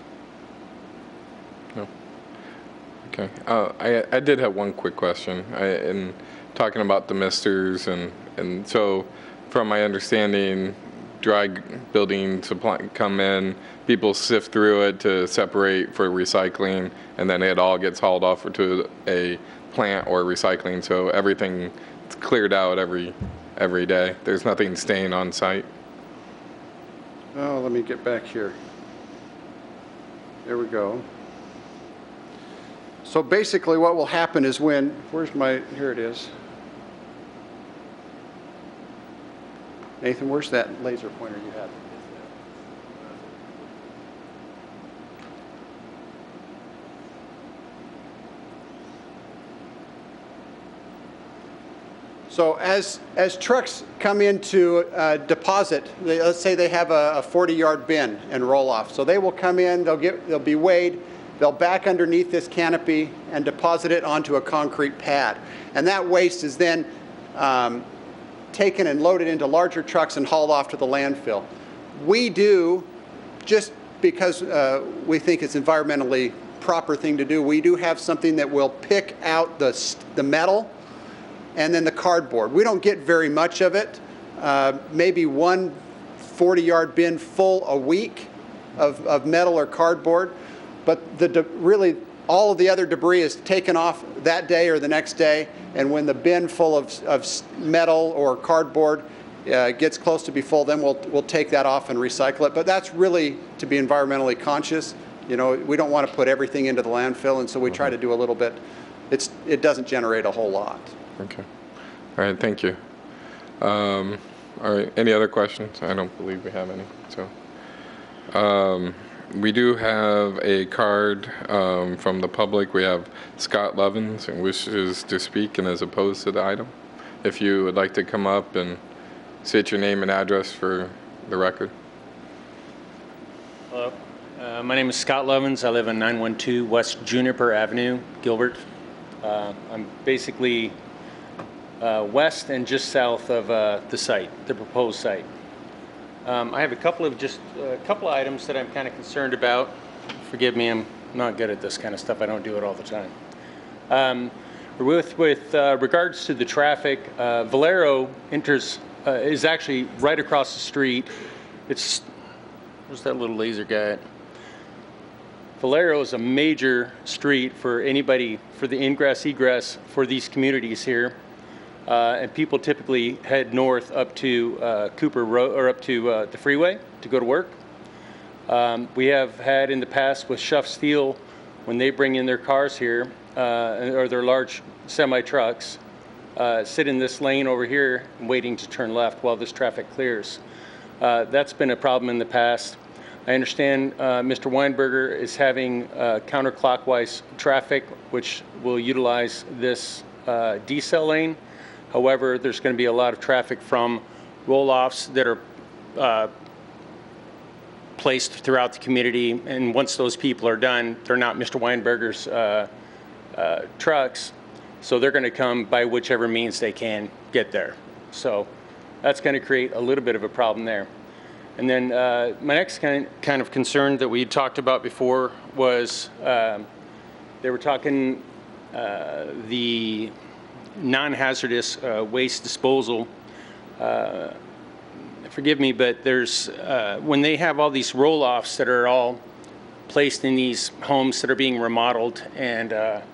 No? Okay. I did have one quick question. In talking about the misters, and so from my understanding, dry building supply come in, people sift through it to separate for recycling, and then it all gets hauled off to a plant or recycling, so everything's cleared out every day. There's nothing staying on site. Oh, let me get back here. There we go. So basically what will happen is when, here it is. Nathan, where's that laser pointer you had? So as trucks come in to deposit, let's say they have a 40-yard bin and roll off. So they will come in, they'll be weighed, they'll back underneath this canopy and deposit it onto a concrete pad. And that waste is then taken and loaded into larger trucks and hauled off to the landfill. We do, just because we think it's environmentally proper thing to do. We do have something that will pick out the metal and then the cardboard. We don't get very much of it, maybe one 40-yard bin full a week of metal or cardboard, but really all of the other debris is taken off that day or the next day, and when the bin full of metal or cardboard gets close to be full, then we'll take that off and recycle it. But that's really to be environmentally conscious. You know, we don't want to put everything into the landfill, and so we try to do a little bit. It doesn't generate a whole lot. Okay. All right, thank you. All right, any other questions? I don't believe we have any. So, we do have a card from the public. We have Scott Levins and wishes to speak and is opposed to the item. If you would like to come up and state your name and address for the record. Hello, my name is Scott Levins. I live on 912 West Juniper Avenue, Gilbert. I'm basically west and just south of the site, the proposed site. I have a couple of items that I'm kind of concerned about. Forgive me, I'm not good at this kind of stuff. I don't do it all the time. With regards to the traffic, Valero is actually right across the street. Where's that little laser guy at? Valero is a major street for anybody, for the ingress, egress for these communities here. And people typically head north up to Cooper Road, or up to the freeway to go to work. We have had in the past with Schuff Steel, when they bring in their cars here, or their large semi-trucks, sit in this lane over here waiting to turn left while this traffic clears. That's been a problem in the past. I understand Mr. Weinberger is having counterclockwise traffic, which will utilize this decel lane. However, there's going to be a lot of traffic from roll-offs that are placed throughout the community, and once those people are done, they're not Mr. Weinberger's trucks, so they're going to come by whichever means they can get there. So that's going to create a little bit of a problem there. And then my next kind of concern that we talked about before was they were talking the non-hazardous waste disposal. Forgive me, but there's when they have all these roll-offs that are all placed in these homes that are being remodeled, and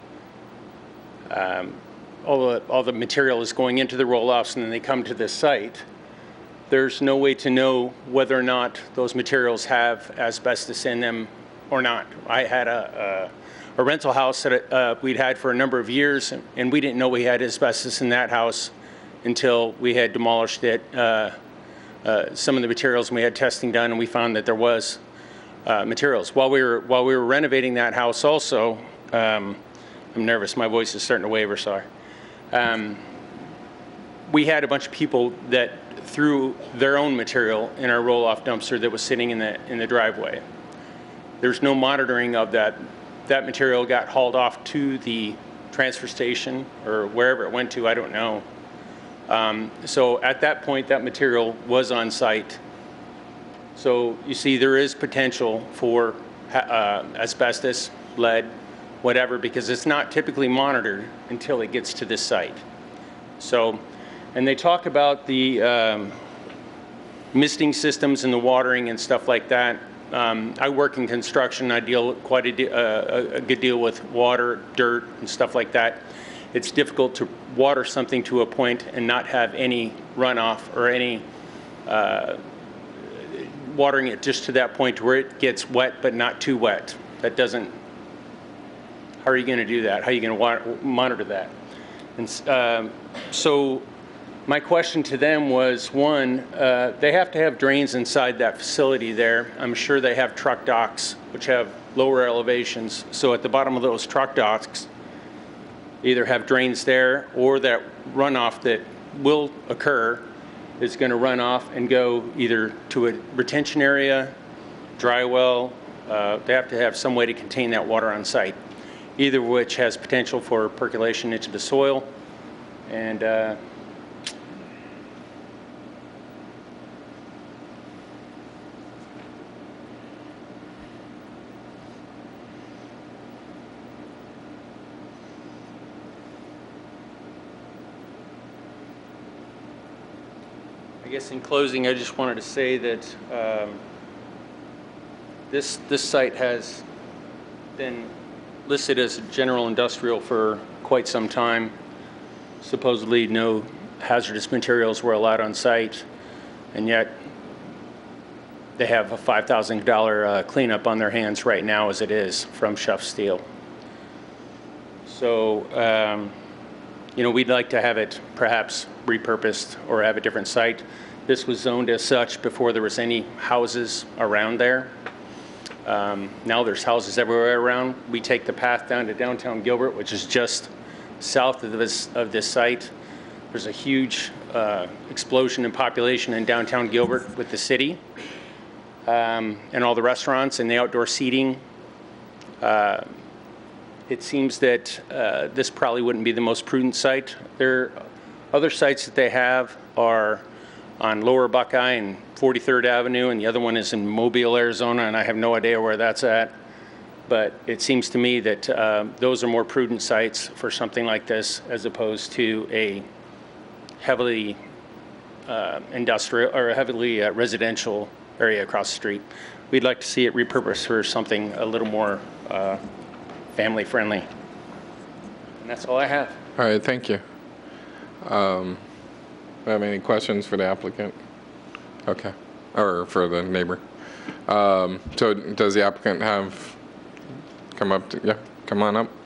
all the material is going into the roll-offs, and then they come to this site. There's no way to know whether or not those materials have asbestos in them or not. I had a rental house that we'd had for a number of years, and we didn't know we had asbestos in that house until we had demolished it. Some of the materials, we had testing done, and we found that there was materials. While we were renovating that house also, I'm nervous, my voice is starting to waver, sorry. We had a bunch of people that threw their own material in our roll-off dumpster that was sitting in the driveway. There's no monitoring of that. That material got hauled off to the transfer station or wherever it went to, I don't know. So at that point, that material was on site. So you see, there is potential for asbestos, lead, whatever, because it's not typically monitored until it gets to this site. So, and they talk about the misting systems and the watering and stuff like that. I work in construction. I deal quite a good deal with water, dirt, and stuff like that. It's difficult to water something to a point and not have any runoff or any watering it just to that point where it gets wet but not too wet. That doesn't. How are you going to do that? How are you going to monitor that? And so my question to them was, one, they have to have drains inside that facility there. I'm sure they have truck docks, which have lower elevations. So at the bottom of those truck docks, either have drains there, or that runoff that will occur is going to run off and go either to a retention area, dry well. They have to have some way to contain that water on site, either of which has potential for percolation into the soil. And I guess in closing, I just wanted to say that this site has been listed as general industrial for quite some time. Supposedly no hazardous materials were allowed on site, and yet they have a $5,000 cleanup on their hands right now as it is from Schuff Steel. So, you know, we'd like to have it perhaps repurposed or have a different site. This was zoned as such before there was any houses around there. Now there's houses everywhere around. We take the path down to downtown Gilbert, which is just south of this site. There's a huge explosion in population in downtown Gilbert with the city and all the restaurants and the outdoor seating. It seems that this probably wouldn't be the most prudent site. Other sites that they have are on Lower Buckeye and 43rd Avenue, and the other one is in Mobile, Arizona, and I have no idea where that's at. But it seems to me that those are more prudent sites for something like this as opposed to a heavily industrial or a heavily residential area across the street. We'd like to see it repurposed for something a little more family friendly. And that's all I have. All right, thank you. Have any questions for the applicant? Okay, or for the neighbor. So does the applicant have, come up to, yeah, come on up.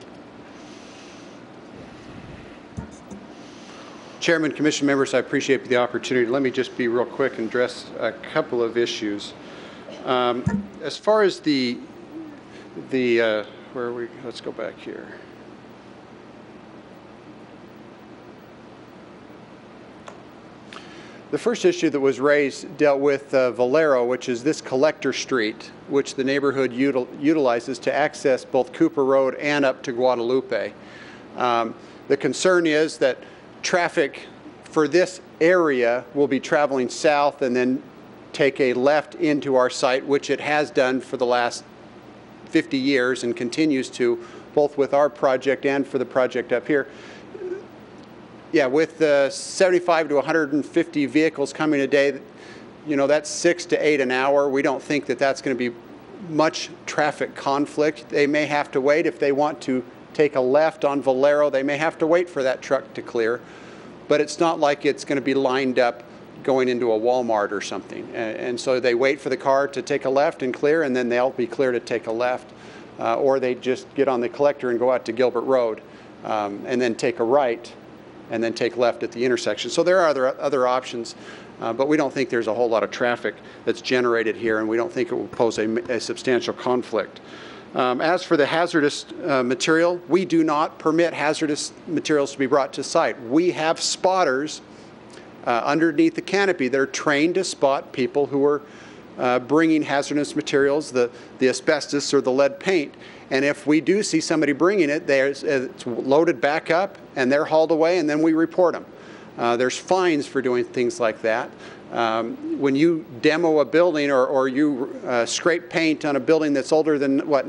Chairman, Commission members, I appreciate the opportunity. Let me just be real quick and address a couple of issues. As far as where are we? Let's go back here. The first issue that was raised dealt with Valero, which is this collector street, which the neighborhood utilizes to access both Cooper Road and up to Guadalupe. The concern is that traffic for this area will be traveling south and then take a left into our site, which it has done for the last 50 years and continues to, both with our project and for the project up here. Yeah, with 75 to 150 vehicles coming a day, you know, that's 6 to 8 an hour. We don't think that that's going to be much traffic conflict. They may have to wait if they want to take a left on Valero. They may have to wait for that truck to clear, but it's not like it's going to be lined up going into a Walmart or something. And so they wait for the car to take a left and clear, and then they'll be clear to take a left. Or they just get on the collector and go out to Gilbert Road and then take a right and then take left at the intersection. So there are other options, but we don't think there's a whole lot of traffic that's generated here, and we don't think it will pose a substantial conflict. As for the hazardous material, we do not permit hazardous materials to be brought to site. We have spotters underneath the canopy that are trained to spot people who are bringing hazardous materials, the asbestos or the lead paint. And if we do see somebody bringing it, it's loaded back up and they're hauled away, and then we report them. There's fines for doing things like that. When you demo a building or you scrape paint on a building that's older than, what,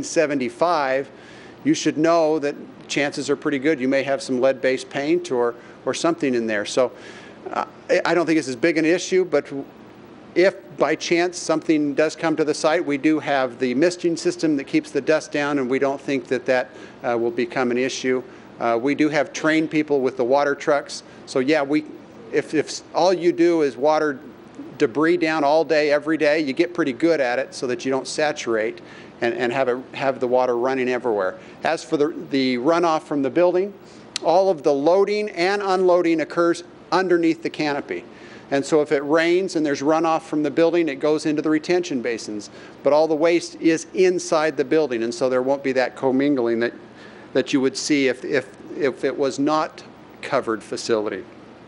1975, you should know that chances are pretty good you may have some lead-based paint or something in there. So I don't think it's as big an issue, but if by chance something does come to the site, we do have the misting system that keeps the dust down, and we don't think that will become an issue. We do have trained people with the water trucks. So yeah, if all you do is water debris down all day, every day, you get pretty good at it so that you don't saturate and have the water running everywhere. As for the runoff from the building, all of the loading and unloading occurs underneath the canopy. And so if it rains and there's runoff from the building, it goes into the retention basins. But all the waste is inside the building, and so there won't be that commingling that you would see if it was not covered facility.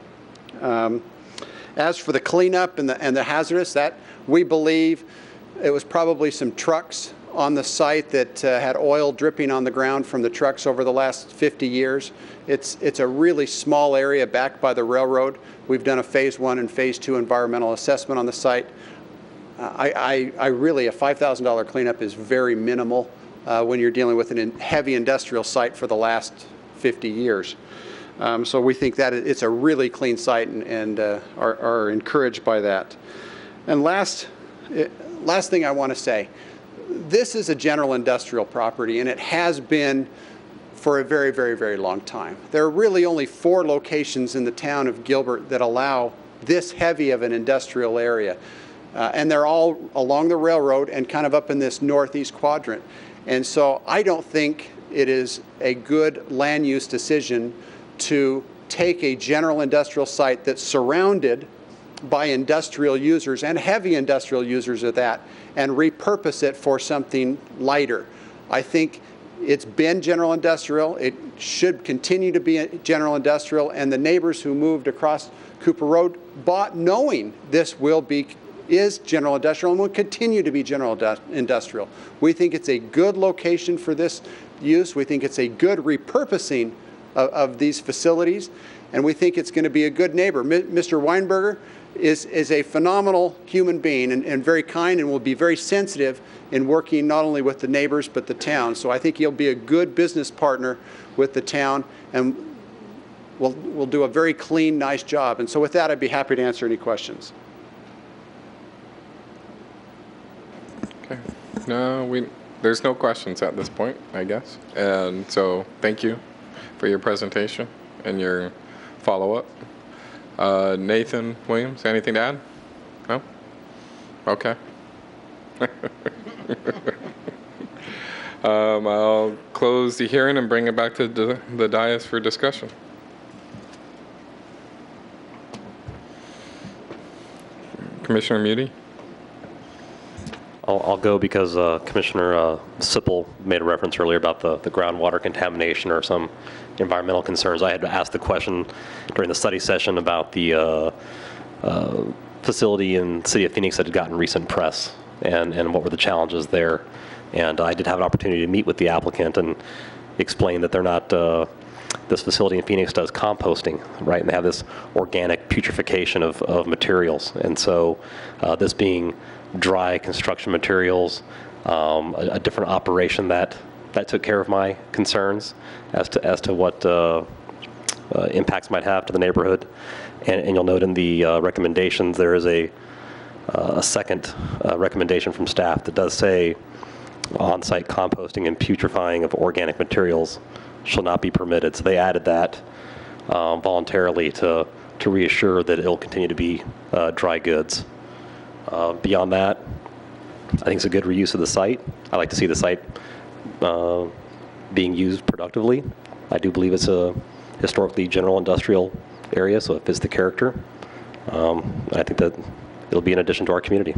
As for the cleanup and the hazardous, that we believe it was probably some trucks on the site that had oil dripping on the ground from the trucks over the last 50 years. It's a really small area backed by the railroad. We've done a phase 1 and phase 2 environmental assessment on the site. I really, a $5,000 cleanup is very minimal when you're dealing with a heavy industrial site for the last 50 years. So we think that it's a really clean site and are encouraged by that. And last thing I want to say, this is a general industrial property, and it has been for a very, very, very long time. There are really only 4 locations in the town of Gilbert that allow this heavy of an industrial area. And they're all along the railroad and kind of up in this northeast quadrant. And so I don't think it is a good land use decision to take a general industrial site that's surrounded by industrial users and heavy industrial users at that and repurpose it for something lighter. I think it's been general industrial. It should continue to be general industrial, and the neighbors who moved across Cooper Road bought knowing this is general industrial and will continue to be general industrial. We think it's a good location for this use. We think it's a good repurposing of these facilities, and we think it's going to be a good neighbor. Mr. Weinberger is a phenomenal human being and very kind, and will be very sensitive in working not only with the neighbors but the town. So I think he'll be a good business partner with the town, and we'll do a very clean, nice job. And so with that, I'd be happy to answer any questions. Okay. No, there's no questions at this point, I guess. And so thank you for your presentation and your follow-up. Nathan Williams, anything to add? No? Okay. I'll close the hearing and bring it back to the dais for discussion. Commissioner Muti? I'll go because Commissioner Sippel made a reference earlier about the groundwater contamination or some environmental concerns. I had asked the question during the study session about the facility in the city of Phoenix that had gotten recent press and what were the challenges there. And I did have an opportunity to meet with the applicant and explain that they're not, this facility in Phoenix does composting, right? And they have this organic putrefaction of materials. And so this being dry construction materials, a different operation that took care of my concerns as to what impacts might have to the neighborhood. And you'll note in the recommendations there is a second recommendation from staff that does say on-site composting and putrefying of organic materials shall not be permitted. So they added that voluntarily to reassure that it'll continue to be dry goods. Beyond that, I think it's a good reuse of the site. I like to see the site being used productively. I do believe it's a historically general industrial area, so it fits the character. I think that it'll be an addition to our community.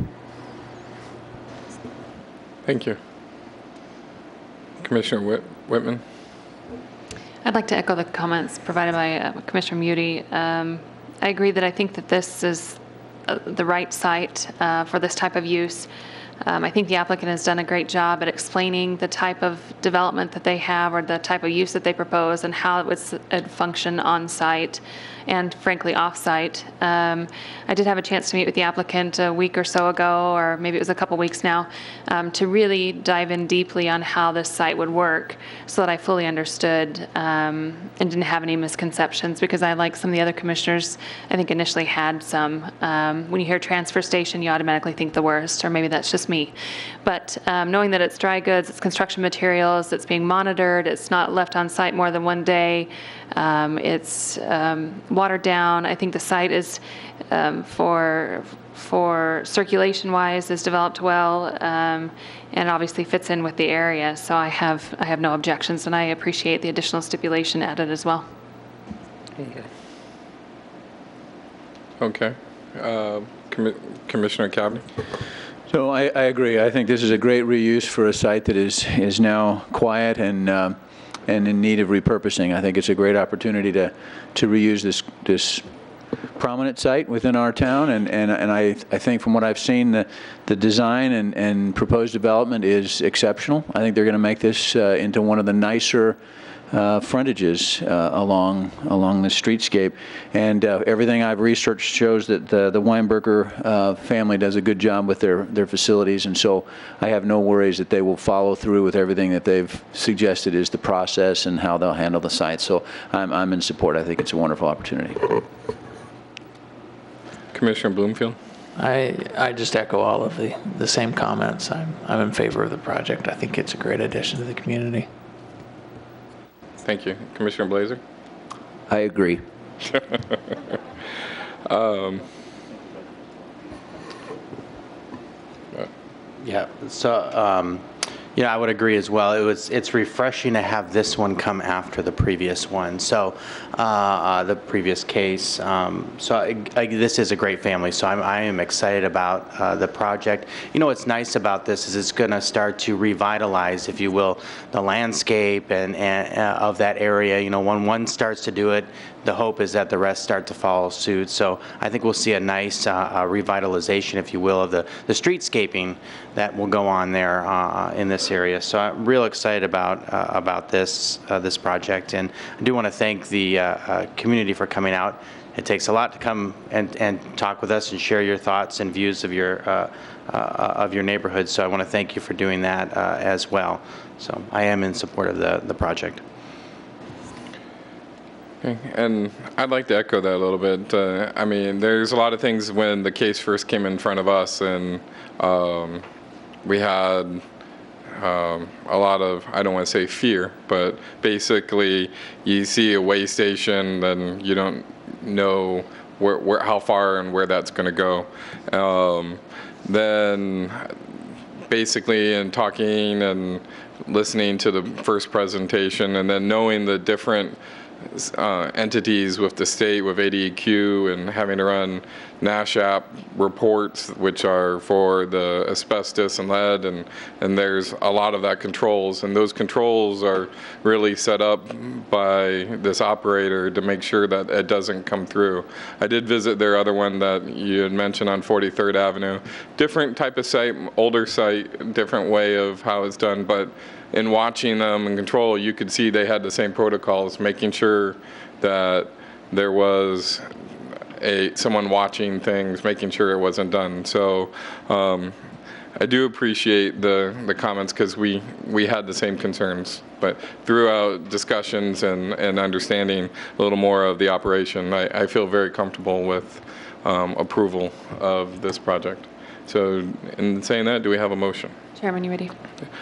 Thank you. Commissioner Whitman? I'd like to echo the comments provided by Commissioner Muti. I agree that I think that this is the right site for this type of use. I think the applicant has done a great job at explaining the type of development that they have or the type of use that they propose and how it would function on site and frankly off site. I did have a chance to meet with the applicant a week or so ago, or maybe it was a couple weeks now, to really dive in deeply on how this site would work so that I fully understood and didn't have any misconceptions, because I, like some of the other commissioners, I think initially had some. When you hear transfer station, you automatically think the worst, or maybe that's just me. But knowing that it's dry goods, it's construction materials, it's being monitored, it's not left on site more than one day, it's watered down. I think the site is, for circulation-wise, is developed well, and obviously fits in with the area. So I have no objections, and I appreciate the additional stipulation added as well. Okay. Commissioner Cabney? So I agree. I think this is a great reuse for a site that is now quiet and in need of repurposing. I think it's a great opportunity to reuse this prominent site within our town, and I think from what I've seen, the design and proposed development is exceptional. I think they're going to make this into one of the nicer frontages along the streetscape, and everything I've researched shows that the Weinberger family does a good job with their facilities, and so I have no worries that they will follow through with everything that they've suggested is the process and how they'll handle the site. So I'm in support. I think it's a wonderful opportunity. Commissioner Bloomfield? I just echo all of the same comments. I'm in favor of the project. I think it's a great addition to the community. Thank you. Commissioner Blazer? I agree. Yeah, so, yeah, I would agree as well. It's refreshing to have this one come after the previous one. So, the previous case. This is a great family. So I am excited about the project. You know, what's nice about this is it's going to start to revitalize, if you will, the landscape and of that area. You know, when one starts to do it, the hope is that the rest start to follow suit. So I think we'll see a nice revitalization, if you will, of the streetscaping that will go on there in this area. So I'm real excited about this project, and I do want to thank the community for coming out. It takes a lot to come and talk with us and share your thoughts and views of your neighborhood. So I want to thank you for doing that as well. So I am in support of the project. Okay. And I'd like to echo that a little bit. I mean, there's a lot of things when the case first came in front of us, and we had a lot of, I don't want to say fear, but basically you see a way station, then you don't know how far and where that's going to go. Then basically in talking and listening to the first presentation, and then knowing the different entities with the state, with ADEQ, and having to run NASHAP reports, which are for the asbestos and lead, and there's a lot of that controls, and those controls are really set up by this operator to make sure that it doesn't come through. I did visit their other one that you had mentioned on 43rd Avenue. Different type of site, older site, different way of how it's done, but in watching them in control, you could see they had the same protocols, making sure that there was someone watching things, making sure it wasn't done. So I do appreciate the comments, because we had the same concerns. But throughout discussions and understanding a little more of the operation, I feel very comfortable with approval of this project. So in saying that, do we have a motion? Chairman, you ready?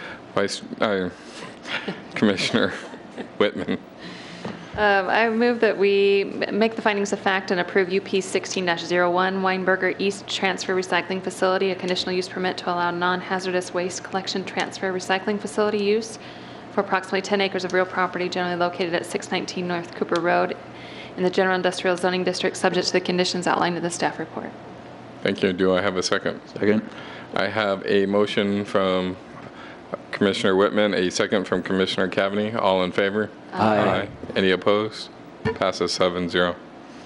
Commissioner Whitman. I move that we make the findings of fact and approve UP 16-01 Weinberger East Transfer Recycling Facility, a conditional use permit to allow non-hazardous waste collection transfer recycling facility use for approximately 10 acres of real property generally located at 619 North Cooper Road in the General Industrial Zoning District, subject to the conditions outlined in the staff report. Thank you. Do I have a second? Second. I have a motion from Commissioner Whitman, a second from Commissioner Cavaney. All in favor? Aye. Any opposed? Passes 7-0.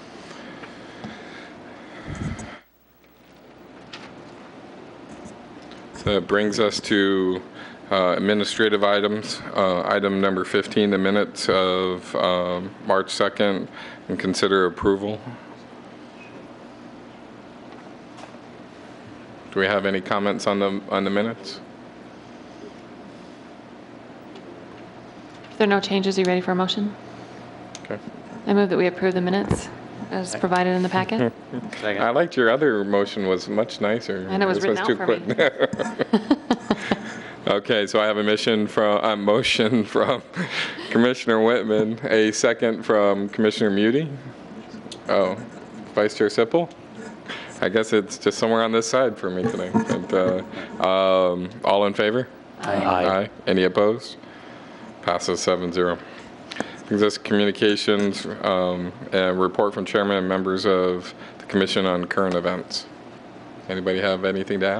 So that brings us to administrative items. Item number 15, the minutes of March 2nd, and consider approval. Do we have any comments on the minutes? If there are no changes, are you ready for a motion? Okay. I move that we approve the minutes as provided in the packet. I liked your other motion, was much nicer. And it was written out for me. Okay, so I have a motion from Commissioner Whitman, a second from Commissioner Muti. Oh, Vice Chair Sipple? I guess it's just somewhere on this side for me today. But, all in favor? Aye. Any opposed? Passes 7-0. Brings us communications, and report from chairman and members of the commission on current events. Anybody have anything to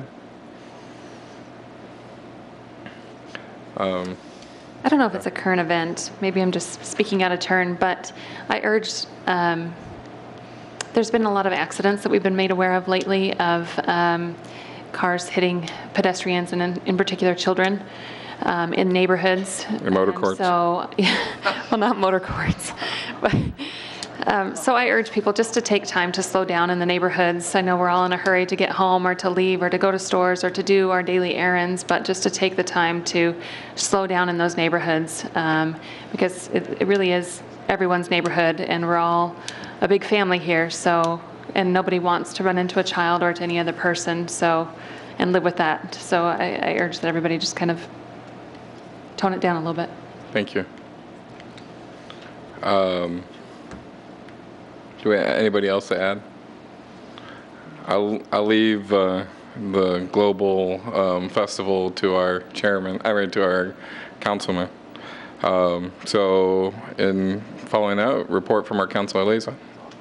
add? I don't know if it's a current event. Maybe I'm just speaking out of turn, but I urged the There's been a lot of accidents that we've been made aware of lately of cars hitting pedestrians and in particular children in neighborhoods. And motor courts. So, well, not motor courts, but so I urge people just to take time to slow down in the neighborhoods. I know we're all in a hurry to get home or to leave or to go to stores or to do our daily errands, but just to take the time to slow down in those neighborhoods because it really is everyone's neighborhood and we're all a big family here. So, and nobody wants to run into a child or to any other person. So, and live with that. So I urge that everybody just kind of tone it down a little bit. Thank you. Do we have anybody else to add? I'll leave the global festival to our chairman, to our councilman. So in following that, report from our council liaison.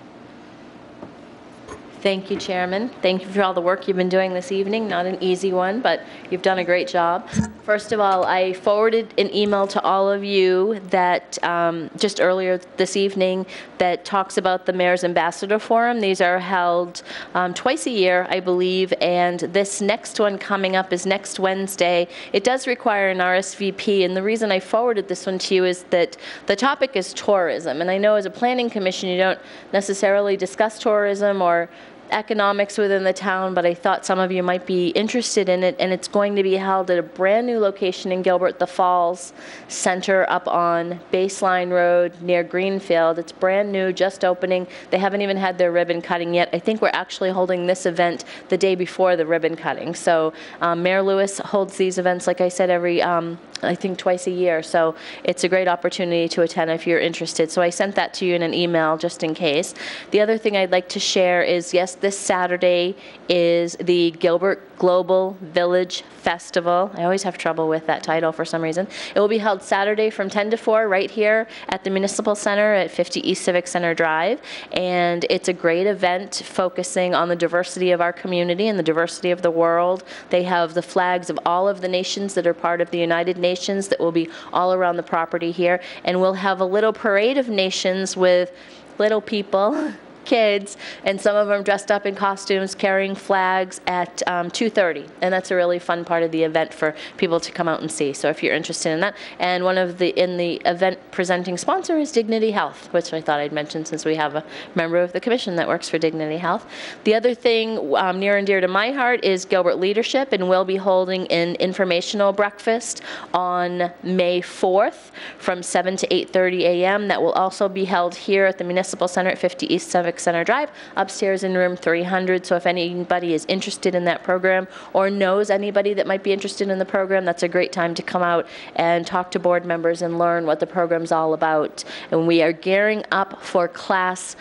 Thank you, Chairman. Thank you for all the work you've been doing this evening. Not an easy one, but you've done a great job. First of all, I forwarded an email to all of you that just earlier this evening that talks about the Mayor's Ambassador Forum. These are held twice a year, I believe, and this next one coming up is next Wednesday. It does require an RSVP, and the reason I forwarded this one to you is that the topic is tourism. And I know as a planning commission, you don't necessarily discuss tourism or economics within the town, but I thought some of you might be interested in it, and it's going to be held at a brand new location in Gilbert, the Falls Center up on Baseline Road near Greenfield. It's brand new, just opening. They haven't even had their ribbon cutting yet. I think we're actually holding this event the day before the ribbon cutting. So Mayor Lewis holds these events, like I said, every I think twice a year. So it's a great opportunity to attend if you're interested. So I sent that to you in an email just in case. The other thing I'd like to share is, yes, this Saturday is the Gilbert Global Village Festival. I always have trouble with that title for some reason. It will be held Saturday from 10 to 4 right here at the Municipal Center at 50 East Civic Center Drive. And it's a great event focusing on the diversity of our community and the diversity of the world. They have the flags of all of the nations that are part of the United Nations that will be all around the property here. And we'll have a little parade of nations with little people, kids, and some of them dressed up in costumes carrying flags at 2:30, and that's a really fun part of the event for people to come out and see. So if you're interested in that, and one of the event presenting sponsor is Dignity Health, which I thought I'd mention since we have a member of the commission that works for Dignity Health. The other thing near and dear to my heart is Gilbert Leadership, and we'll be holding an informational breakfast on May 4th from 7 to 8:30 a.m. That will also be held here at the Municipal Center at 50 East Civic Center Drive, upstairs in room 300. So if anybody is interested in that program or knows anybody that might be interested in the program, that's a great time to come out and talk to board members and learn what the program's all about. And we are gearing up for class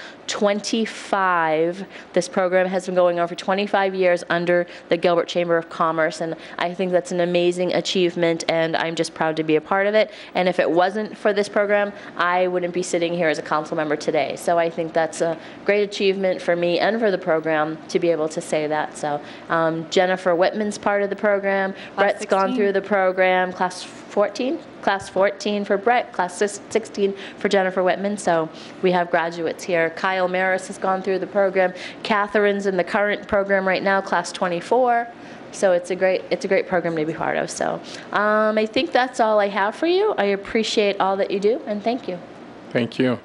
25. This program has been going on for 25 years under the Gilbert Chamber of Commerce, and I think that's an amazing achievement, and I'm just proud to be a part of it. And if it wasn't for this program, I wouldn't be sitting here as a council member today. So I think that's a great achievement for me and for the program to be able to say that. So Jennifer Whitman's part of the program. Brett's gone through the program. Class 14? Class 14 for Brett, class 16 for Jennifer Whitman. So we have graduates here. Kyle Maris has gone through the program. Catherine's in the current program right now, class 24. So it's a great program to be part of. So I think that's all I have for you. I appreciate all that you do, and thank you. Thank you.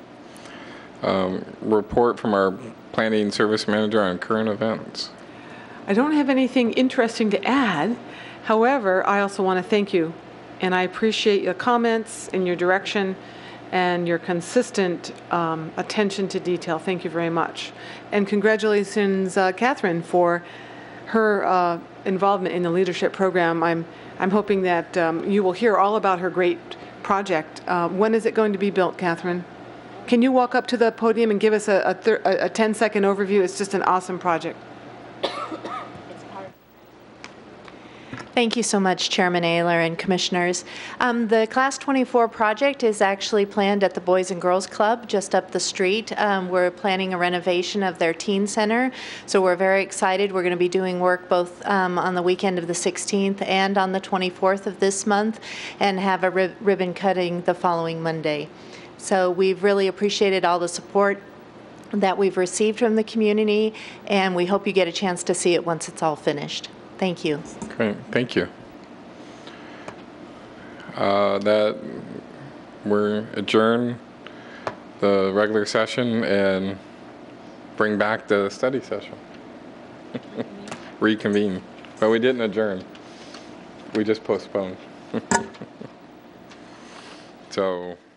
Report from our planning service manager on current events. I don't have anything interesting to add. However, I also want to thank you, and I appreciate your comments and your direction and your consistent attention to detail. Thank you very much. And congratulations, Catherine, for her involvement in the leadership program. I'm hoping that you will hear all about her great project. When is it going to be built, Catherine? Can you walk up to the podium and give us a 10-second overview? It's just an awesome project. Thank you so much, Chairman Ayler and Commissioners. The Class 24 project is actually planned at the Boys and Girls Club just up the street. We're planning a renovation of their teen center, so we're very excited. We're going to be doing work both on the weekend of the 16th and on the 24th of this month, and have a ribbon cutting the following Monday. So we've really appreciated all the support that we've received from the community, and we hope you get a chance to see it once it's all finished. Thank you. Great, thank you. That we're adjourn the regular session and bring back the study session. Reconvene. But we didn't adjourn. We just postponed. So